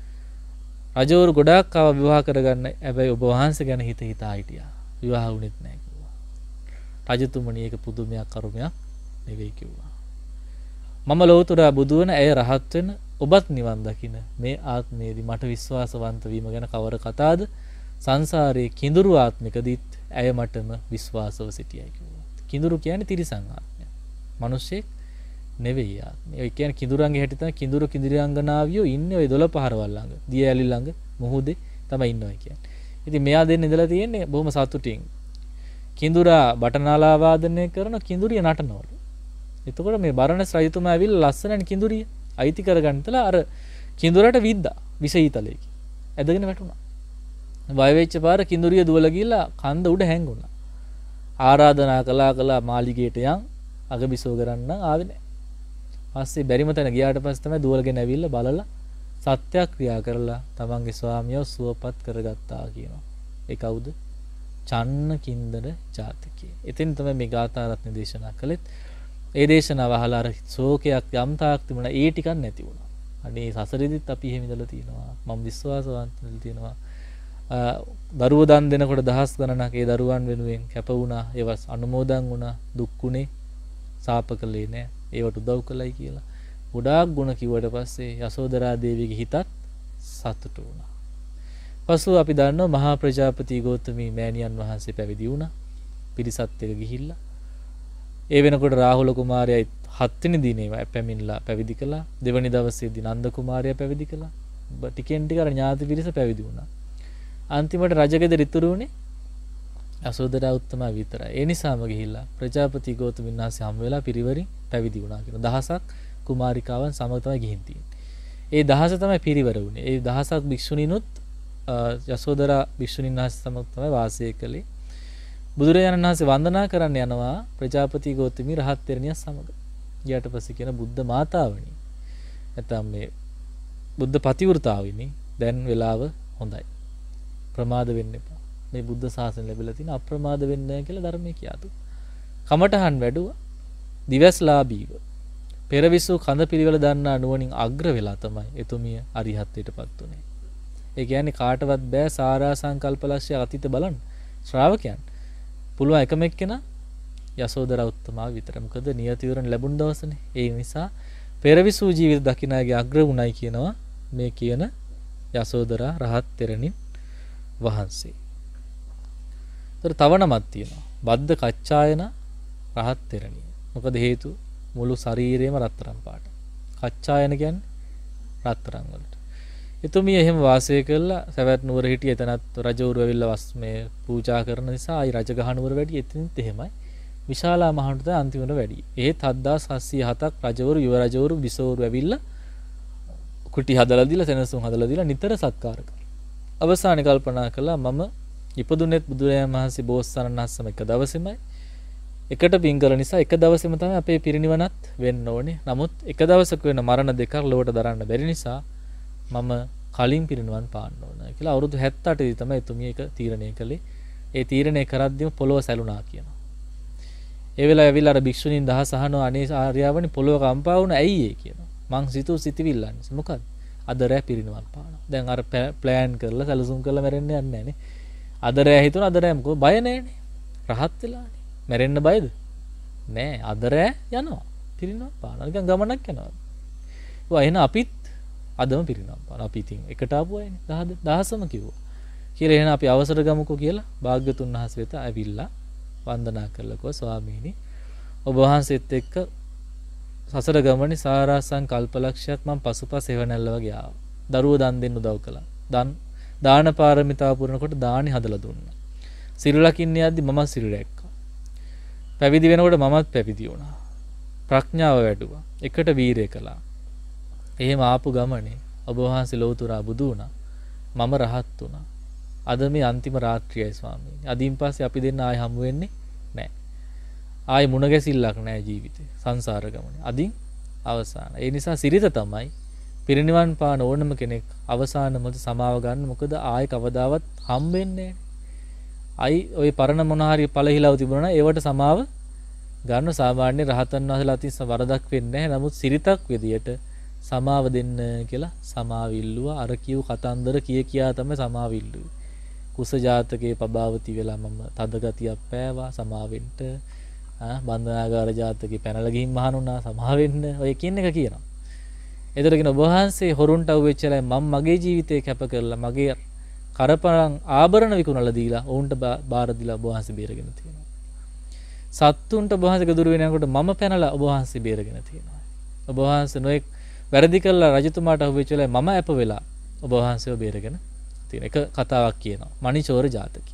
රජවරු ගොඩාක් ආව විවාහ කරගන්න. හැබැයි ඔබ වහන්සේ ගැන හිතා හිටියා. විවාහ වුණෙත් නැහැ කිව්වා. රජතුමනි ඒක පුදුමයක් කරුමයක් නෙවෙයි කිව්වා. මම ලෝතුරා බුදු වෙන ඇය රහත් වෙන ඔබත් නිවන් දකින්න මේ ආත්මයේදී මට විශ්වාසවන්ත වීම ගැන කවර කතාවද? සංසාරයේ කිඳුරු ආත්මිකදීත් ඇය මටම විශ්වාසව සිටියයි කිව්වා. කිඳුරු කියන්නේ තිරිසන් ආත්මය. මිනිස්සෙක් නෙවෙයි ආත්මය. ඒ කියන්නේ කිඳුරන්ගේ හැටි තමයි කිඳුරු කිඳිරියංගනාවියෝ ඉන්නේ ওই 12 පහරවල් ළඟ. දිය ඇලි ළඟ මුහුදේ තමයි ඉන්නවා කියන්නේ. ඉතින් මෙයා දෙන්න ඉඳලා තියෙන්නේ බොහොම සතුටින්. කිඳුරා බටනාලා වාදනය කරන කිඳුරිය නටනවලු. එතකොට මේ බරණස් රජතුමා ඇවිල්ලා ලස්සනට කිඳුරිය අයිති කරගන්නතලා අර කිඳුරට විද්දා විෂීතලයකින්. ඇදගෙන වැටුණා. වය වෙච්ච පාර කිඳුරිය දුවලා ගිහලා කන්ද උඩ හැංගුණා. ආරාධනා කළා මාලිගයට යන් අගබිසෝ කරන්න ආවේ නැහැ. පස්සේ බැරිම තැන ගියාට පස්සේ තමයි දුවලගෙන ඇවිල්ලා බලලා සත්‍යක්‍රියා කරලා තමන්ගේ ස්වාමියව සුවපත් කරගත්තා කියනවා. ඒ කවුද? චන්න කින්දර ජාතකයේ. එතෙන් තමයි මේ ගාථා රත්න දේශනා කළෙත්. ඒ දේශනාව අහලා අර ශෝකයක් යම් තාක් තිබුණා ඒ ටිකක් නැති වුණා. අනේ සසරෙදිත් අපි එහෙම ඉඳලා තියෙනවා. මම විශ්වාසවන්ත වෙලා තියෙනවා. දරුවෝ දන් දෙනකොට දහස් ගණනක් ඒ දරුවන් වෙනුවෙන් කැප වුණා. ඒවස් අනුමෝදන් වුණා. දුක්ුනේ සාපකලේ නෑ. ඒවට උදව් කළයි කියලා. ගොඩාක් ගුණ කිව්වට පස්සේ යසෝදරා දේවියගේ හිතත් සතුටු වුණා. පසුව අපි දන්නවා මහා ප්‍රජාපති ගෞතමී මෑණියන් වහන්සේ පැවිදි වුණා. පිරිසත් එක්ක ගිහිල්ලා. ඒ වෙනකොට රාහුල කුමාරයා 7 වෙනි දිනේ පැමිණලා පැවිදි කළා. දෙවැනි දවසේදී නන්ද කුමාරයා පැවිදි කළා. ටිකෙන් ටික අර ඥාති පිරිස පැවිදි වුණා. අන්තිමට රජගෙදර ඉතුරු වුණේ යසෝදරා උත්තමා විතරයි. ඒ නිසාම ගිහිල්ලා ප්‍රජාපති ගෞතමීන් වහන්සේ හම් වෙලා පිරිවරින් පැවිදි වුණා කියන දහසක් කුමාරිකාවන් සමග තමයි ගිහින් තියෙන්නේ. ඒ දහස තමයි පිරිවර වුණේ. ඒ දහසක් භික්ෂුණීනුත් යසෝදරා භික්ෂුණීන් වහන්සේ සමග තමයි වාසය කළේ. බුදුරජාණන් වහන්සේ වන්දනා කරන්න යනවා ප්‍රජාපති ගෞතමී රහත් තෙරණිය සමග. ඊට පස්සේ කියන බුද්ධ මාතාවනි. නැත්නම් මේ බුද්ධ පතිවෘතාවිනි දැන් වෙලාව හොඳයි. ප්‍රමාද වෙන්න එපා. මේ බුද්ධ ශාසනය ලැබිලා තියෙන අප්‍රමාද වෙන්න නැහැ කියලා ධර්මයේ කියතු. කමඨහන් වැඩුවා. දිවස්ලාභීව. පෙරවිසු කඳ පිළිවෙල දන්නා නුවණින් අග්‍ර වෙලා තමයි එතුමිය අරිහත්ත්වයටපත් උනේ. ඒ කියන්නේ කාටවත් බෑ සාරා සංකල්පලක්ෂය අතීත බලන්න. ශ්‍රාවකයන් පුළුවන් එකම එක්කෙනා යසෝදරා උත්තමාව විතරයි. මොකද නියත විවරණ ලැබුණ දවසනේ. ඒ නිසා පෙරවිසු ජීවිත දකින්නගේ අග්‍ර වුණයි කියනවා මේ කියන යසෝදරා රහත් තෙරණින් වහන්සේ. තව නමක් තියෙනවා. බද්ද කච්චායන රහත් තෙරණිය. මොකද හේතුව මුළු ශරීරයම රත්තරන් පාට. කච්චායන කියන්නේ රත්තරන් වලට. එතුමිය එහෙම වාසය කළා. සවැත් නුවර හිටිය එතනත් රජවරු ඇවිල්ලා මේ පූජා කරන නිසා ආයි රජගහ නුවර වැඩි එතනත් එහෙමයි. විශාලා මහනුට අන්තිමට වැඩි. ඒත් 7707ක් රජවරු යුව රජවරු විසවරු ඇවිල්ලා කුටි හදලා දීලා සෙනසුන් හදලා දීලා නිතර සත්කාර කරා. අවසානයේ කල්පනා කළා මම ඉපදුනේත් බුදුරජාණන් වහන්සේ බෝසත්ණන් අස්සම එක දවසෙමයි. එකට පින් කළ නිසා එක දවසෙම තමයි අපේ පිරිනිවනත් වෙන්න ඕනේ. නමුත් එක දවසක වෙන මරණ දෙකක් ලොවට දරන්න බැරි නිසා මම කලින් පිරිනිවන් පාන්න ඕන කියලා අවුරුදු 78 දී තමයි එතුමිය එක තීරණය කළේ. ඒ තීරණය කරද්දිම පොළොව සැලුණා කියනවා. ඒ වෙලාවේ ඇවිල්ලා අර භික්ෂුණීන් දහස් අහනවා අනේ ආර්යාවනි පොළොව කම්පා වුණා ඇයි ඒ කියනවා. මං සිතූ සිතවිල්ලන්නේ. මොකද? අද රෑ පිරිනිවන් පානවා. දැන් අර ප්ලෑන් කරලා සැලසුම් කරලා මැරෙන්න යන්නේ නැහනේ. අද රෑ හිතුණා අද රෑ මොකෝ බය නැහැනේ. රහත් වෙලානේ. මැරෙන්න බයද? නෑ. අද රෑ යනවා. පිරිනිවන් පානවා. නිකන් ගමනක් යනවා. ඔය එහෙනම් අපිත් අදම පිරිනවම් පාන. අපි ඉතින් එකට ආපු අයනේ දහසම කිව්වා. කියලා එහෙනම් අපි අවසර ගමුකෝ කියලා භාග්‍යතුන් වහන්සේ වෙත ඇවිල්ලා වන්දනා කළකෝ ස්වාමීනි ඔබ වහන්සේත් එක්ක සසර ගමනේ සාරාසං කල්පලක්ෂයක් මම පසුපස එවනැල්ල වගේ ආවා. දරුවෝ දන් දෙන්න උදව් කළා. දාන පාරමිතා පුරනකොට දානි හදලා දුන්නා. සිල් ලකින්න යද්දි මම සිල් රැක්කා. පැවිදි වෙනකොට මමත් පැවිදි වුණා. ප්‍රඥාව වැඩුවා. එකට වීරය කළා. එහෙම ආපු ගමනේ ඔබ වහන්සේ ලෝතුරා බුදු වුණා. මම රහත් වුණා. අද මේ අන්තිම රාත්‍රියයි ස්වාමීනි. අදින් පස්සේ අපි දෙන්න ආයෙ හමු වෙන්නේ නැහැ. ආයෙ මුණ ගැසිල්ලක් නැහැ ජීවිතේ. සංසාර ගමනේ. අදින් අවසාන. ඒ නිසා සිරිත තමයි පිරිනිවන් පාන ඕනම කෙනෙක් අවසාන මොහොත සමාව ගන්න. මොකද ආයෙ කවදාවත් හම්බෙන්නේ නැහැ. ඔය පරණ මොන හරි පළහිලව තිබුණා නම් ඒවට සමාව ගන්න සාමාන්‍ය රහතන් වහන්සේලා අතින් වරදක් වෙන්නේ නැහැ. නමුත් සිරිතක් විදියට සමාව දෙන්න කියලා සමාව ඉල්ලුවා. අර කියු කතන්දර කියා තමයි සමාව ඉල්ලුවේ. කුස ජාතකයේ පබාවති වෙලා මම තද ගතියක් පෑවා සමාවෙන්න. බන්ධනාගාර ජාතකේ පැනලා ගිහින් මහණුණා සමාවෙන්න. ඔය කියන එක කියනවා. ඒතර කියන ඔබ වහන්සේ හොරුන්ට අවුෙච්චලා මම මගේ ජීවිතේ කැප කරලා මගේ කරපරන් ආභරණ විකුණලා දීලා ඔවුන්ට බාර දීලා ඔබ වහන්සේ බේරගෙන තියෙනවා. සත්තුන්ට ඔබ වහන්සේ දුර වෙනකොට මම පැනලා ඔබ වහන්සේ බේරගෙන තියෙනවා. ඔබ වහන්සේ නොඑක් වැරදි කළා රජතුමාට අවුෙච්චලා මම අප වෙලා ඔබ වහන්සේව බේරගෙන තියෙන එක කතාවක් කියනවා. මණිචෝර ජාතකේ.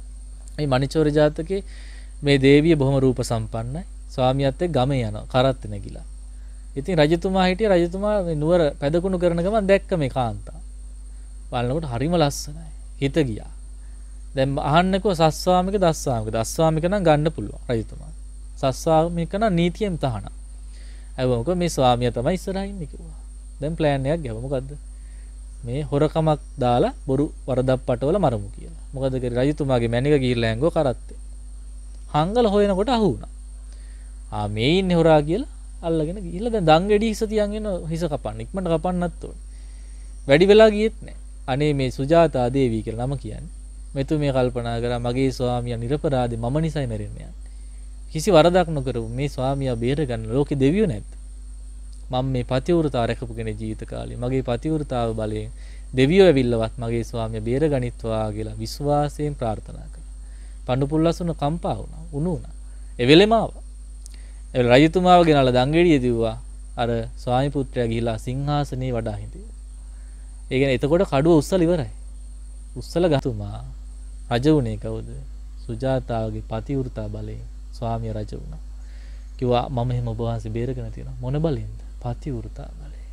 මේ මණිචෝර ජාතකේ මේ දේවිය බොහොම රූප සම්පන්නයි. ස්වාමියාත් එක්ක ගමේ යනවා කරත් නැගිලා. ඉතින් රජතුමා හිටිය රජතුමා මේ නුවර පැදකුණු කරන ගමන් දැක්ක මේ කාන්තාව. බලනකොට හරිම ලස්සනයි. හිත ගියා. දැන් අහන්නකෝ සස්වාමික දස්වාමික. දස්වාමික නම් ගන්න පුළුවන් රජතුමා. සස්වාමික නම් නීතියෙන් තහනම්. අයවමක මේ ස්වාමියා තමයි ඉස්සරහින් ඉන්නේ කිව්වා. දැන් ප්ලෑන් එකක් ගැව මොකද්ද? මේ හොරකමක් දාලා බොරු වරදක් පටවල මරමු කියලා. මොකද රජතුමාගේ මැණික ගිහිල්ලා ඇංගෝ කරත්තේ. හංගල හොයනකොට අහු වුණා. මේ ඉන්නේ හොරා කියලා අල්ලගෙන ගිහිල්ලා දැන් දංගෙඩි හිස තියන් එන හිස කපන්න. ඉක්මනට කපන්නත් ඕනේ. වැඩි වෙලා ගියෙත් නැහැ. අනේ මේ සුජාතා දේවී කියලා නම කියන්නේ. මෙතුමිය කල්පනා කරා මගේ ස්වාමියා නිර්පරාදී මම නිසයි මැරෙන්නේ. කිසි වරදක් නොකරපු මේ ස්වාමියා බේර ගන්න ලෝකේ දෙවියෝ නැද්ද? මම මේ පතිවෘතාව රැකපු කෙනේ ජීවිත කාලේ. මගේ පතිවෘතාව බලයෙන් දෙවියෝ ඇවිල්ලවත් මගේ ස්වාමියා බේර ගනිත්වා කියලා විශ්වාසයෙන් ප්‍රාර්ථනා කළා. පඬුපුල්ලසුන කම්පා වුණා. උණු වුණා. ඒ වෙලෙම ආවා. ඒ රජතුමාව ගෙනල්ලා දංගෙඩිය දිව්වා. අර ස්වාමි පුත්‍රයා ගිහිලා සිංහාසනේ වඩා හිටියා. ඒ කියන්නේ එතකොට කඩුව උස්සලා ඉවරයි. උස්සලා ගතුමා රජ වුණේ කවුද? සුජාතාවගේ පතිවෘතා බලයෙන් ස්වාමියා රජ වුණා. කිව්වා මම එහෙම ඔබ වහන්සේ බේරගෙන තියෙනවා. මොන බලෙන්ද? පතිවෘතා බලයෙන්.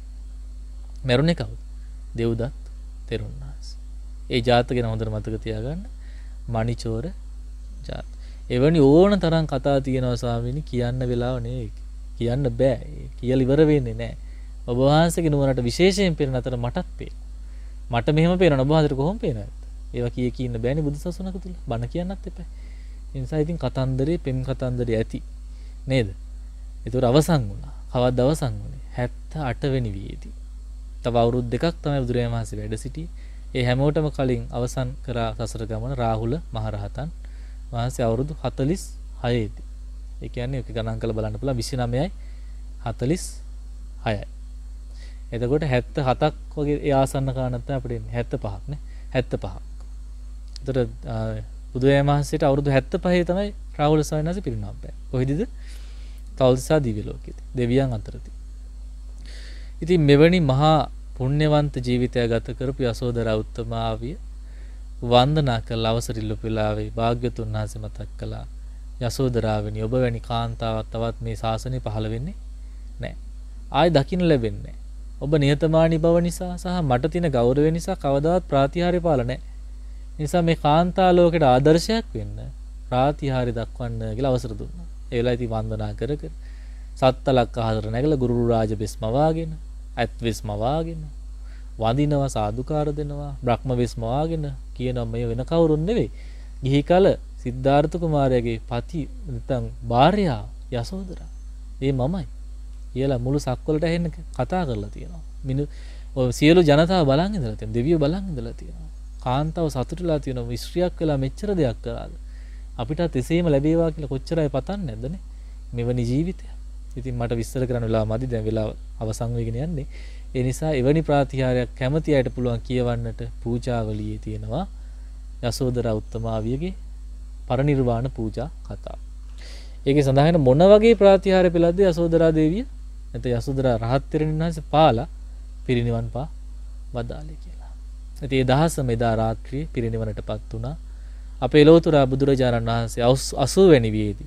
මරුණේ කවුද? දෙව්දත් තෙරුන් වහන්සේ. ඒ ජාතක ගැන හොඳට මතක තියාගන්න. මණිචෝර ජාත. එවැනි ඕන තරම් කතා තියෙනවා ස්වාමීනි කියන්න වෙලාව නෙවෙයි. කියන්න බෑ. කියලා ඉවර වෙන්නේ නැහැ. ඔබ වහන්සේගේ නුවණට විශේෂයෙන් පේන අතර මටත් පේනවා. මට මෙහෙම පේනවා ඔබ වහන්සේට කොහොම පේනවද? ඒවා කියන්න බෑනේ බුදුසසුනක තුල. බණ කියන්නත් එපා. ඒ නිසා ඉතින් කතන්දරේ පෙම් කතන්දරේ ඇති. නේද? ඒතර අවසන් වුණා. කවද්ද අවසන් වුණේ? 78 වෙනි වියේදී. තව අවුරුදු දෙකක් තමයි බුදුරජාණන් වහන්සේ වැඩ සිටියේ. ඒ හැමෝටම කලින් අවසන් කරා සසර ගමන රාහුල මහරහතන් වහන්සේ අවුරුදු 46 දී. ඒ කියන්නේ ඔක ගණන් කරලා බලන්න පුළුවන් 29යි 46යි. එතකොට 77ක් වගේ ඒ ආසන්න කාණක් තමයි අපිට එන්නේ 75ක් නේ 75ක්. එතකොට බුදුරජාණන් වහන්සේට අවුරුදු 75 තමයි රාහුල ස්වාමීන් වහන්සේ පිරිනමන පෑ. කොහෙදද? තවුල්සා දිව්‍ය ලෝකෙදී. දෙවියන් අතරදී. ඉතින් මෙවැනි මහා පුණ්‍යවන්ත ජීවිතය ගත කරපු යසෝදරා උත්තමාවිය වන්දනා කළ අවසර ඉල්ලපු වෙලාවේ භාග්‍යතුන් වහන්සේ මතක් කළා යසෝදරාවනි ඔබ වැනි කාන්තාවක් තවත් මේ ශාසනය පහළ වෙන්නේ නැහැ. ආයෙ දකින්න ලැබෙන්නේ නැහැ. ඔබ නිහතමානී බව නිසා සහ මට තියෙන ගෞරවය නිසා කවදාවත් ප්‍රාතිහාර්ය පාල නැහැ. නිසා මේ කාන්තා ලෝකෙට ආදර්ශයක් වෙන්න ප්‍රාතිහාර්ය දක්වන්න කියලා අවසර දුන්නා. ඒ වෙලාවේ ඉතින් වන්දනා කර කර සත්තලක් අහතර නැගලා ගුරු රාජ බෙස්මවාගෙන ඇත් වෙස්මවාගෙන වඳිනවා සාදුකාර දෙනවා බ්‍රහ්ම වෙස්මවාගෙන කියනවා මේ වෙන කවුරුන් නෙවෙයි ගිහි කල සිද්ධාර්ථ කුමාරයාගේ පති නැත්නම් භාර්යාව යසෝදරා ඒ මමයි කියලා මුළු සක්වලට ඇහෙන්න කතා කරලා තියෙනවා. ඔය සියලු ජනතාව බලන් ඉඳලා තියෙනවා. දෙවියෝ බලන් ඉඳලා තියෙනවා. කාන්තාව සතුටුලා තියෙනවා. ස්ත්‍රියක් වෙලා මෙච්චර දෙයක් කරාද? අපිටත් එසේම ලැබේවා කියලා කොච්චරයි පතන්නේ නැද්දනේ? මෙවැනි ජීවිතයක්. ඉතින් මට විස්තර කරන්න වෙලාව මදි. දැන් වෙලාව අවසන් වෙගෙන යන්නේ. ඒ නිසා එවැනි ප්‍රාතිහාර්යයක් කැමති අයට පුළුවන් කියවන්නට පූජාවලියේ තියෙනවා යසෝදරා උත්තමාවියගේ පරිනිර්වාණ පූජා කතාව. ඒකේ සඳහන් මොන වගේ ප්‍රාතිහාර්ය පෙළක්ද යසෝදරා දේවිය නැත්නම් යසෝදරා රහත් තෙරණින් වහන්සේ පාලා පිරිනිවන් පා වදාළේ කියලා. ඉතින් ඒ දහසම එදා රාත්‍රියේ පිරිනිවනටපත් වුණා. අපේ ලෝතුරා බුදුරජාණන් වහන්සේ 80 වෙනි වියේදී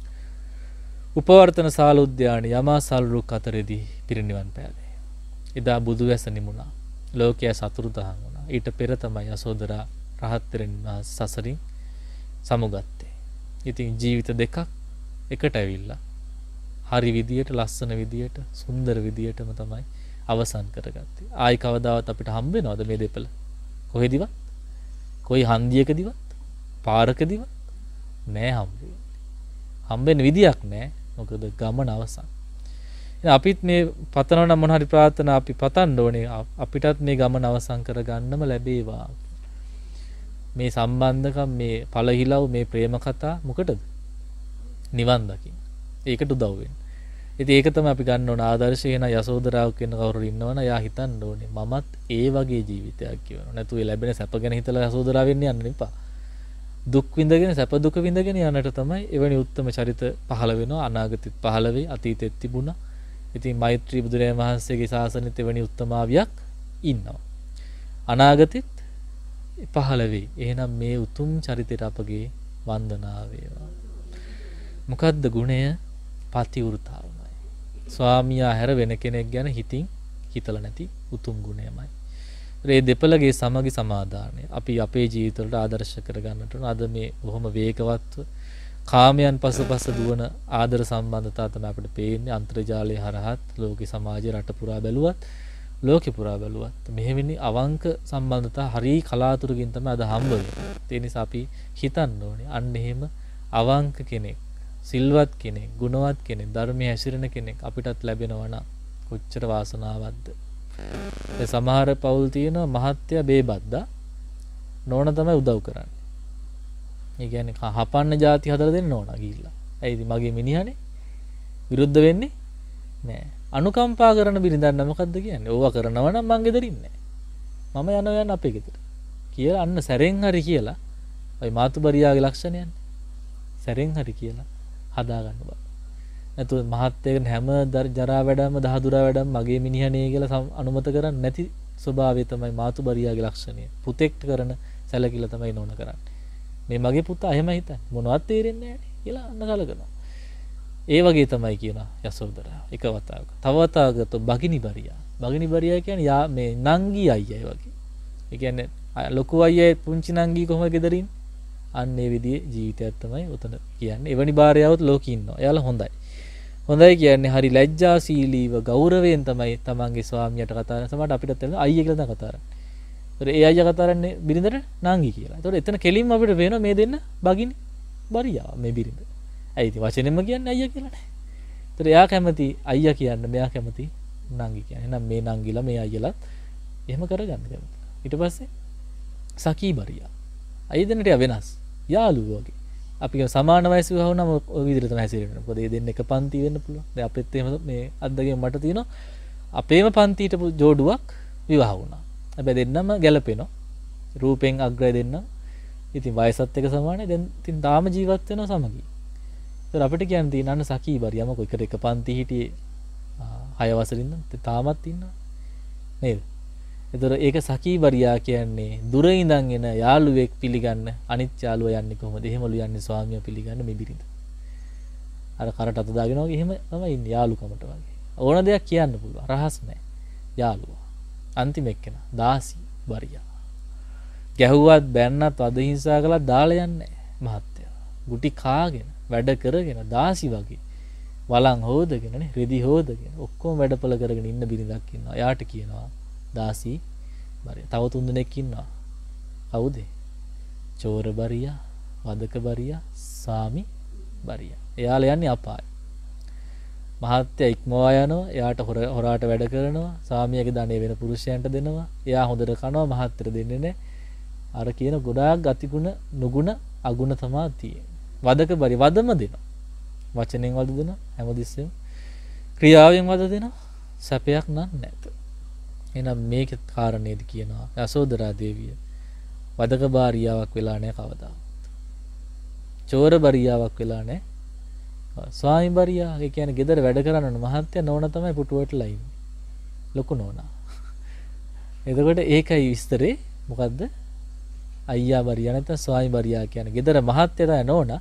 උපවර්තන ශාල උද්‍යානයේ යමාසල් රුක් අතරේදී පිරිනිවන් පෑවේ. එදා බුදු වැස නිමුණා. ලෝකයේ සතුරුදහන් වුණා. ඊට පෙර තමයි යසෝදරා රහත් තෙරණින් වහන්සේ සසරින් සමුගත්තේ. ඉතින් ජීවිත දෙකක් එකට ඇවිල්ලා හරි විදියට ලස්සන විදියට සුන්දර විදියටම තමයි අවසන් කරගත්තේ. ආයි කවදාවත් අපිට හම්බ වෙනවද මේ දෙපළ? කොහෙදිවත්? කොයි හන්දියකදිවත්? පාරකදිවත්? නෑ හම්බ වෙන්නේ. හම්බ වෙන විදියක් නෑ. මොකද ගමන අවසන්. එහෙනම් අපිත් මේ පතනවා නම් මොන හරි ප්‍රාර්ථනා අපි පතන්න ඕනේ. අපිටත් මේ ගමන අවසන් කරගන්නම ලැබේවා. මේ සම්බන්ධකම් මේ පළහිලව් මේ ප්‍රේම කතා මොකටද? නිවන් දකින්න. ඒකට උදව් වෙන්න. ඉතින් ඒක තමයි අපි ගන්න ඕන ආදර්ශය. එන යසෝදරාව කියන කවුරු ඉන්නවනම් යා හිතන්න ඕනේ මමත් ඒ වගේ ජීවිතයක් ගෙවනවා. නැතු ඒ ලැබෙන සැප ගැන හිතලා යසෝදරාව වෙන්න යන්න එපා. දුක් විඳගෙන සැප දුක විඳගෙන යන්නට තමයි එවැනි උත්තම චරිත පහළ වෙනවා. අනාගතෙත් පහළ වෙයි, අතීතෙත් තිබුණා. ඉතින් මෛත්‍රී බුදුරජාණන් වහන්සේගේ ශාසනෙත් එවැනි උත්තමාවියක් ඉන්නවා. අනාගතෙත් පහළ වෙයි. එහෙනම් මේ උතුම් චරිතයට අපගේ වන්දනාව වේවා. මොකද්ද ගුණය? පතිවෘතාවමයි. ස්වාමියා හැර වෙන කෙනෙක් ගැන හිතින් හිතලා නැති උතුම් ගුණයමයි. ඒ දෙපළගේ සමගි සමාදානය අපි අපේ ජීවිතවලට ආදර්ශ කරගන්නට ඕන. අද මේ බොහොම වේගවත්ව කාමයන් පසුපස දුවන ආදර සම්බන්ධතා තමයි අපිට පේන්නේ. අන්තර්ජාලය හරහත් ලෝකේ සමාජය රට පුරා බැලුවත් ලෝකේ පුරා බැලුවත් මෙහෙවෙනි අවංක සම්බන්ධතා හරි කලාතුරකින් තමයි අද හම්බ වෙන්නේ. ඒ නිසා අපි හිතන්න ඕනේ අන්න එහෙම අවංක කෙනෙක්, සිල්වත් කෙනෙක්, ගුණවත් කෙනෙක්, ධර්මයේ හැසිරෙන කෙනෙක් අපිටත් ලැබෙනවා නම් කොච්චර වාසනාවක්ද. ඒ සමහර පවුල් තියෙනවා මහත්ය බේබද්දා නෝන තමයි උදව් කරන්නේ. ඒ කියන්නේ හපන්න જાති හදලා දෙන්න ඕන ගිහිල්ලා. ඇයිද මගේ මිනිහනේ විරුද්ධ වෙන්නේ නෑ. අනුකම්පා කරන බිරිඳන්න මොකද්ද කියන්නේ? ඕවා කරනවා නම් මං ගෙදරින් නෑ. මම යනවා අපේ ගෙදර. කියලා අන්න සැරෙන් හරි කියලා. ඔය මාතුබරියාගේ ලක්ෂණයන්නේ. සැරෙන් හරි කියලා හදා ගන්න බෑ. නැතුව මහත්යගෙන හැම ජරා වැඩම දහදුරා වැඩම මගේ මිනිහනේ කියලා අනුමත කරන්නේ නැති ස්වභාවය තමයි මාතුබරියාගේ ලක්ෂණය. පුතෙක්ට කරන සැලකිල්ල තමයි නෝන කරන්නේ. මේ මගේ පුතා එහෙම හිතන්නේ මොනවත් තේරෙන්නේ නැහැ කියලා අන්න සලකනවා. ඒ වගේ තමයි කියනවා යසෝදරා එක වතාවක. තව වතාවකට බගිනි බරියා. බගිනි බරියා කියන්නේ මේ නංගි අයියා වගේ. ඒ කියන්නේ ලොකු අයියා පුංචි නංගි කොහොමද ගෙදරින්? අන්න ඒ විදිහේ ජීවිතයක් තමයි උතන කියන්නේ. එවැනි භාර්යාවොත් ලෝකෙ ඉන්නවා. එයාලා හොඳයි. හොඳයි කියන්නේ හරි ලැජ්ජාශීලීව ගෞරවයෙන් තමයි තමන්ගේ ස්වාමියාට කතා කරන්නේ. සමහරට අපිට තේරෙනවා අයියා කියලා තමයි කතා කරන්නේ. ඒතර ඒ අයියා කතා කරන්නේ බිරිඳට නංගි කියලා. ඒතර එතන කෙලින්ම අපිට පේනවා මේ දෙන්න බගිනි බරියා මේ බිරිඳ. ඇයි ඉතින් වචනෙන්ම කියන්නේ අයියා කියලා නෑ. ඒතර එයා කැමති අයියා කියන්න, මෙයා කැමති නංගි කියන්න. එහෙනම් මේ නංගිලා මේ අයියලත් එහෙම කරගන්න කැමති. ඊට පස්සේ සකී බරියා. අයියා දෙන්නට වෙනස්. යාළුවෝ වගේ. අපි සමාන වයස විවාහ වුණාම ඔය විදිහට තමයි හැසිරෙන්නේ. මොකද මේ දෙන්න එක පන්ති වෙන්න පුළුවන්. දැන් අපිත් එහෙම මේ අද්දගෙන් මට තියෙනවා අපේම පන්තියට ජෝඩුවක් විවාහ වුණා. හැබැයි දෙන්නම ගැලපෙනවා. රූපෙන් අග්‍රය දෙන්න. ඉතින් වයසත් එක සමානයි. දැන් ඉතින් තාම ජීවත් වෙනවා සමගි. ඒතර අපිට කියන්න තියෙන අන්න සකී බරියම කොයිකට එක පන්ති හිටියේ 6 වසරින් නම් තාමත් ඉන්නවා. නේද? ඒතර ඒක සකී බරියා කියන්නේ දුර ඉඳන් එන යාළුවෙක් පිළිගන්න අනිත් යාළුවා යන්නේ කොහොමද? එහෙමලු යන්නේ ස්වාමියා පිළිගන්න මේ බිරිඳ. අර කරට අත දාගෙන වගේ එහෙම තමයි ඉන්නේ යාළුකමට වගේ. ඕන දෙයක් කියන්න පුළුවන්. රහස් නැහැ. යාළුවා. අන්තිම එක්කෙනා දාසි බරියා. ගැහුවත් බැන්නත් වද හිංසා කළා දාලා යන්නේ මහත්තයා. ගුටි කාගෙන වැඩ කරගෙන දාසි වගේ වලං හොදගෙන නේ රෙදි හොදගෙන ඔක්කොම වැඩපල කරගෙන ඉන්න බිරිඳක් ඉන්නවා. එයාට කියනවා දාසි බරියා. තව 3 දෙනෙක් ඉන්නවා. කවුද? චෝර බරියා, වදක බරියා, සාමි බරියා. එයාලා යන්නේ අපාය. මහත්ය ඉක්මවා යනවා. එයාට හොරාට වැඩ කරනවා. සාමියාගේ ධනෙ වෙන පුරුෂයන්ට දෙනවා. එයා හොඳට කනවා. මහත්යට දෙන්නේ නැහැ. අර කියන ගොඩාක් ගතිගුණ නුගුණ අගුණ තමයි තියෙන්නේ. වදක බරි වදම දෙනවා. වචනෙන් වද දෙනවා හැමදෙස්සෙම. ක්‍රියාවෙන් වද දෙනවා. සැපයක් නම් නැත. එහෙනම් මේකේ කාරණේද කියනවා යසෝදරා දේවිය වදක භාර්යාවක් වෙලා නැහැ කවදාවත්. චෝර භාර්යාවක් වෙලා නැහැ. ස්වාමි භාර්යා ඒ කියන්නේ ගෙදර වැඩ කරන මහත්තයා නෝනා තමයි පුටුවටලා ඉන්නේ. ලොකු නෝනා. එතකොට ඒකයි විස්තරේ මොකද්ද? අයියා භාර්යා නැත්නම් ස්වාමි භාර්යා කියන්නේ ගෙදර මහත්තයා තමයි නෝනා.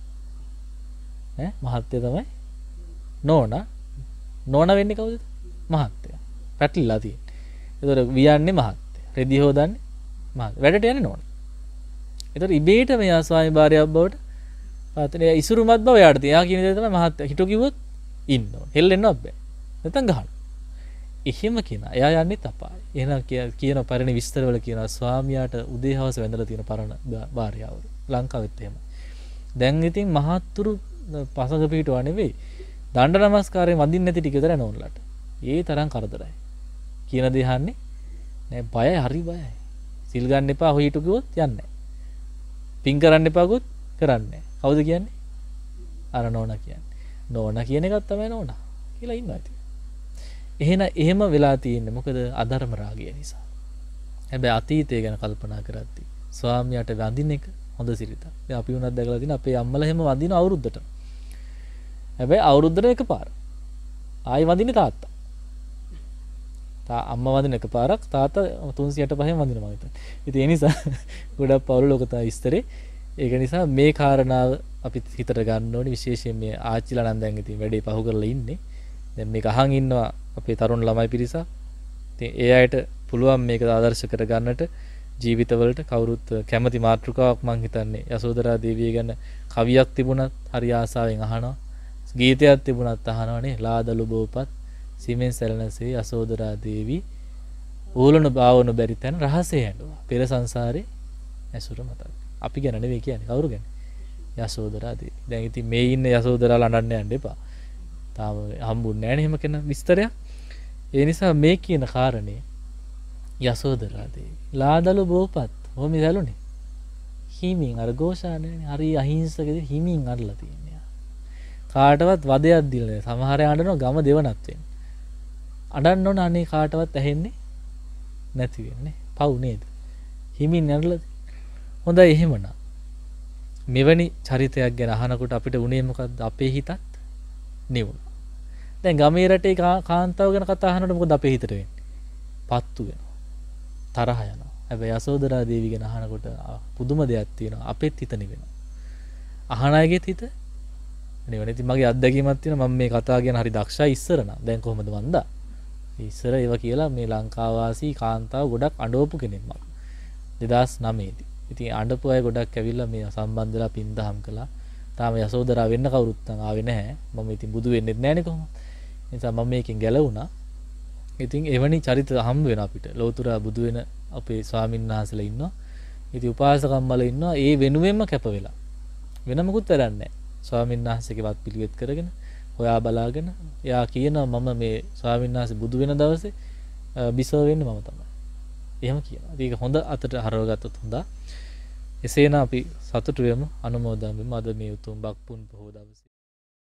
මහත්තයා තමයි නෝනා. නෝනා වෙන්නේ කවුද? මහත්තයා. පැටලිලා තියෙන්නේ. ඒතර වියන්නේ මහත්තයා. රෙදි හොදන්නේ මහත්තයා. වැඩට යන්නේ නෝනා. ඒතර ඉබේට මෙයා ස්වාමි භාර්යාවක් බවට පාතනේ ඉසුරුමත් බව යාට තියා කියන දේ තමයි මහත්තයා. හිටු කිව්වොත් ඉන්න ඕන. හෙල්ලෙන්නවත් බෑ. නැත්නම් ගහනවා. එහෙම කෙනා එයා යන්නේ තපායි. එහෙනම් කියන පරිණි විස්තරවල කියනවා ස්වාමියාට උදේ හවස වැඳලා තියෙන පරණ භාර්යාවරු. ලංකාවෙත් එහෙම. දැන් ඉතින් මහත්තුරු පසඟ පිටුවා නෙවෙයි. දණ්ඩ නමස්කාරයෙන් වඳින්න නැති ටික විතර නෝන්ලට. ඒ තරම් කරදරයි. කියන දේ අහන්නේ නෑ බයයි හරි බයයි. සිල් ගන්න එපා හොයිටු කිව්වොත් යන්නේ නෑ. පින් කරන්න එපා කිව්වොත් කරන්නේ නෑ. කවුද කියන්නේ? අර නෝනා කියන්නේ. නෝනා කියන එකක් තමයි නෝනා කියලා ඉන්නවා ඉතින්. එහෙම වෙලා තියෙන්නේ මොකද අධර්ම රාගය නිසා. හැබැයි අතීතය ගැන කල්පනා කරද්දී ස්වාමියාට වඳින එක හොඳ සිරිතක්. දැන් අපි වුණත් දැකලා තියෙන අපේ අම්මලා එහෙම වඳින අවුරුද්දට. හැබැයි අවුරුද්දට එකපාර. ආයි වඳින්නේ තාත්තා. අම්මා වඳින එකපාරක් තාත්තා 365න් වඳිනවා මම හිතන්නේ. ඉතින් ඒ නිසා ගොඩක් පවුල ලෝක තමයි විස්තරේ. ඒක නිසා මේ කාරණාව අපි හිතට ගන්න ඕනේ විශේෂයෙන් මේ ආච්චිලා නම් දැන් ඉතින් වැඩේ පහු කරලා ඉන්නේ. දැන් මේක අහන් ඉන්නවා අපේ තරුණ ළමයි පිරිසක්. ඉතින් ඒ අයට පුළුවන් මේක ආදර්ශ කර ගන්නට ජීවිතවලට කවුරුත් කැමති මාතෘකාවක් මං හිතන්නේ යසෝදරා දේවිය ගැන කවියක් තිබුණත් හරි ආසාවෙන් අහනවා. ගීතයක් තිබුණත් අහනවනේ ලාදලු බෝපත් සිමෙන් සැලෙනසේ යසෝදරා දේවි ඕලන බාවනු බැරි තැන රහසේ ඇඬුවා. පෙර සංසාරේ ඇසුර මතක්. අපි ගැන නෙවෙයි කියන්නේ කවුරු ගැන? යසෝදරා දේවි. දැන් ඉතින් මේ ඉන්න යසෝදරාලා අඬන්න යන්න එපා. තාම හම්බුන්නේ නැහැ නේ එහෙම කෙන විස්තරයක්. ඒ නිසා මේ කියන කාරණේ යසෝදරා දේවි ලාදලු බෝපත් කොහොමද ඇලුනේ? හිමින් අර ഘോഷානේ හරි අහිංසක හිමින් අරලා තියෙනවා. කාටවත් වදයක් දීලා නැහැ. සමහර අය අඬනවා ගම දෙවනත් වෙන්නේ. අඬන්න ඕන අනේ කාටවත් ඇහෙන්නේ නැති වෙන්නේ. පව් නේද? හිමින් අරලා හොඳයි එහෙමනම්. මෙවැනි චරිතයක් ගැන අහනකොට අපිට උනේ මොකද්ද? අපේ හිතත් නිවුණා. දැන් ගමේ රටේ කාන්තාව ගැන කතා අහනකොට මොකද අපේ හිතට වෙන්නේ? පත්තු වෙනවා. තරහ යනවා. හැබැයි යසෝදරා දේවි ගැන අහනකොට පුදුම දෙයක් තියෙනවා. අපෙත් හිත නිවෙනවා. අහන අයගේත් හිත නිවෙනවා. ඉතින් මගේ අත්දැකීමක් තියෙනවා. මම මේ කතා ගැන හරි දක්ෂයි ඉස්සර නම්. දැන් කොහොමද මන්දා? ඉස්සර ඒවා කියලා මේ ලංකාව වාසී කාන්තාව ගොඩක් අඬවපු කෙනෙක් මම. 2009 දී. ඉතින් අඬපු අය ගොඩක් ඇවිල්ලා මේ සම්බන්ධ වෙලා පින්දහම් කළා. තාම යසෝදරා වෙන්න කවුරුත් ආවේ නැහැ. මම ඉතින් බුදු වෙන්නෙත් නැහනේ කොහොමද? ඒ නිසා මම මේකෙන් ගැලවුණා. ඉතින් එවැනි චරිත හම්බ වෙන අපිට. ලෞතුරා බුදු වෙන අපේ ස්වාමීන් වහන්සේලා ඉන්නවා. ඉතින් උපාසකම්මල ඉන්නවා. ඒ වෙනුවෙන්ම කැප වෙලා. වෙන මොකුත් වැඩක් නැහැ. ස්වාමීන් වහන්සේගේ වත් පිළිවෙත් කරගෙන හොයා බලාගෙන එයා කියනවා මම මේ ස්වාමීන් වහන්සේ බුදු වෙන දවසේ බිසව වෙන්නේ මම තමයි. එහෙම කියනවා. ඉතින් ඒක හොඳ අතට හරවගත්තොත් හොඳා. එසේනම් අපි සතුටු වෙමු අනුමෝදන් වෙමු අද මේ උතුම් බක්පුන් පොහොව දවසේ.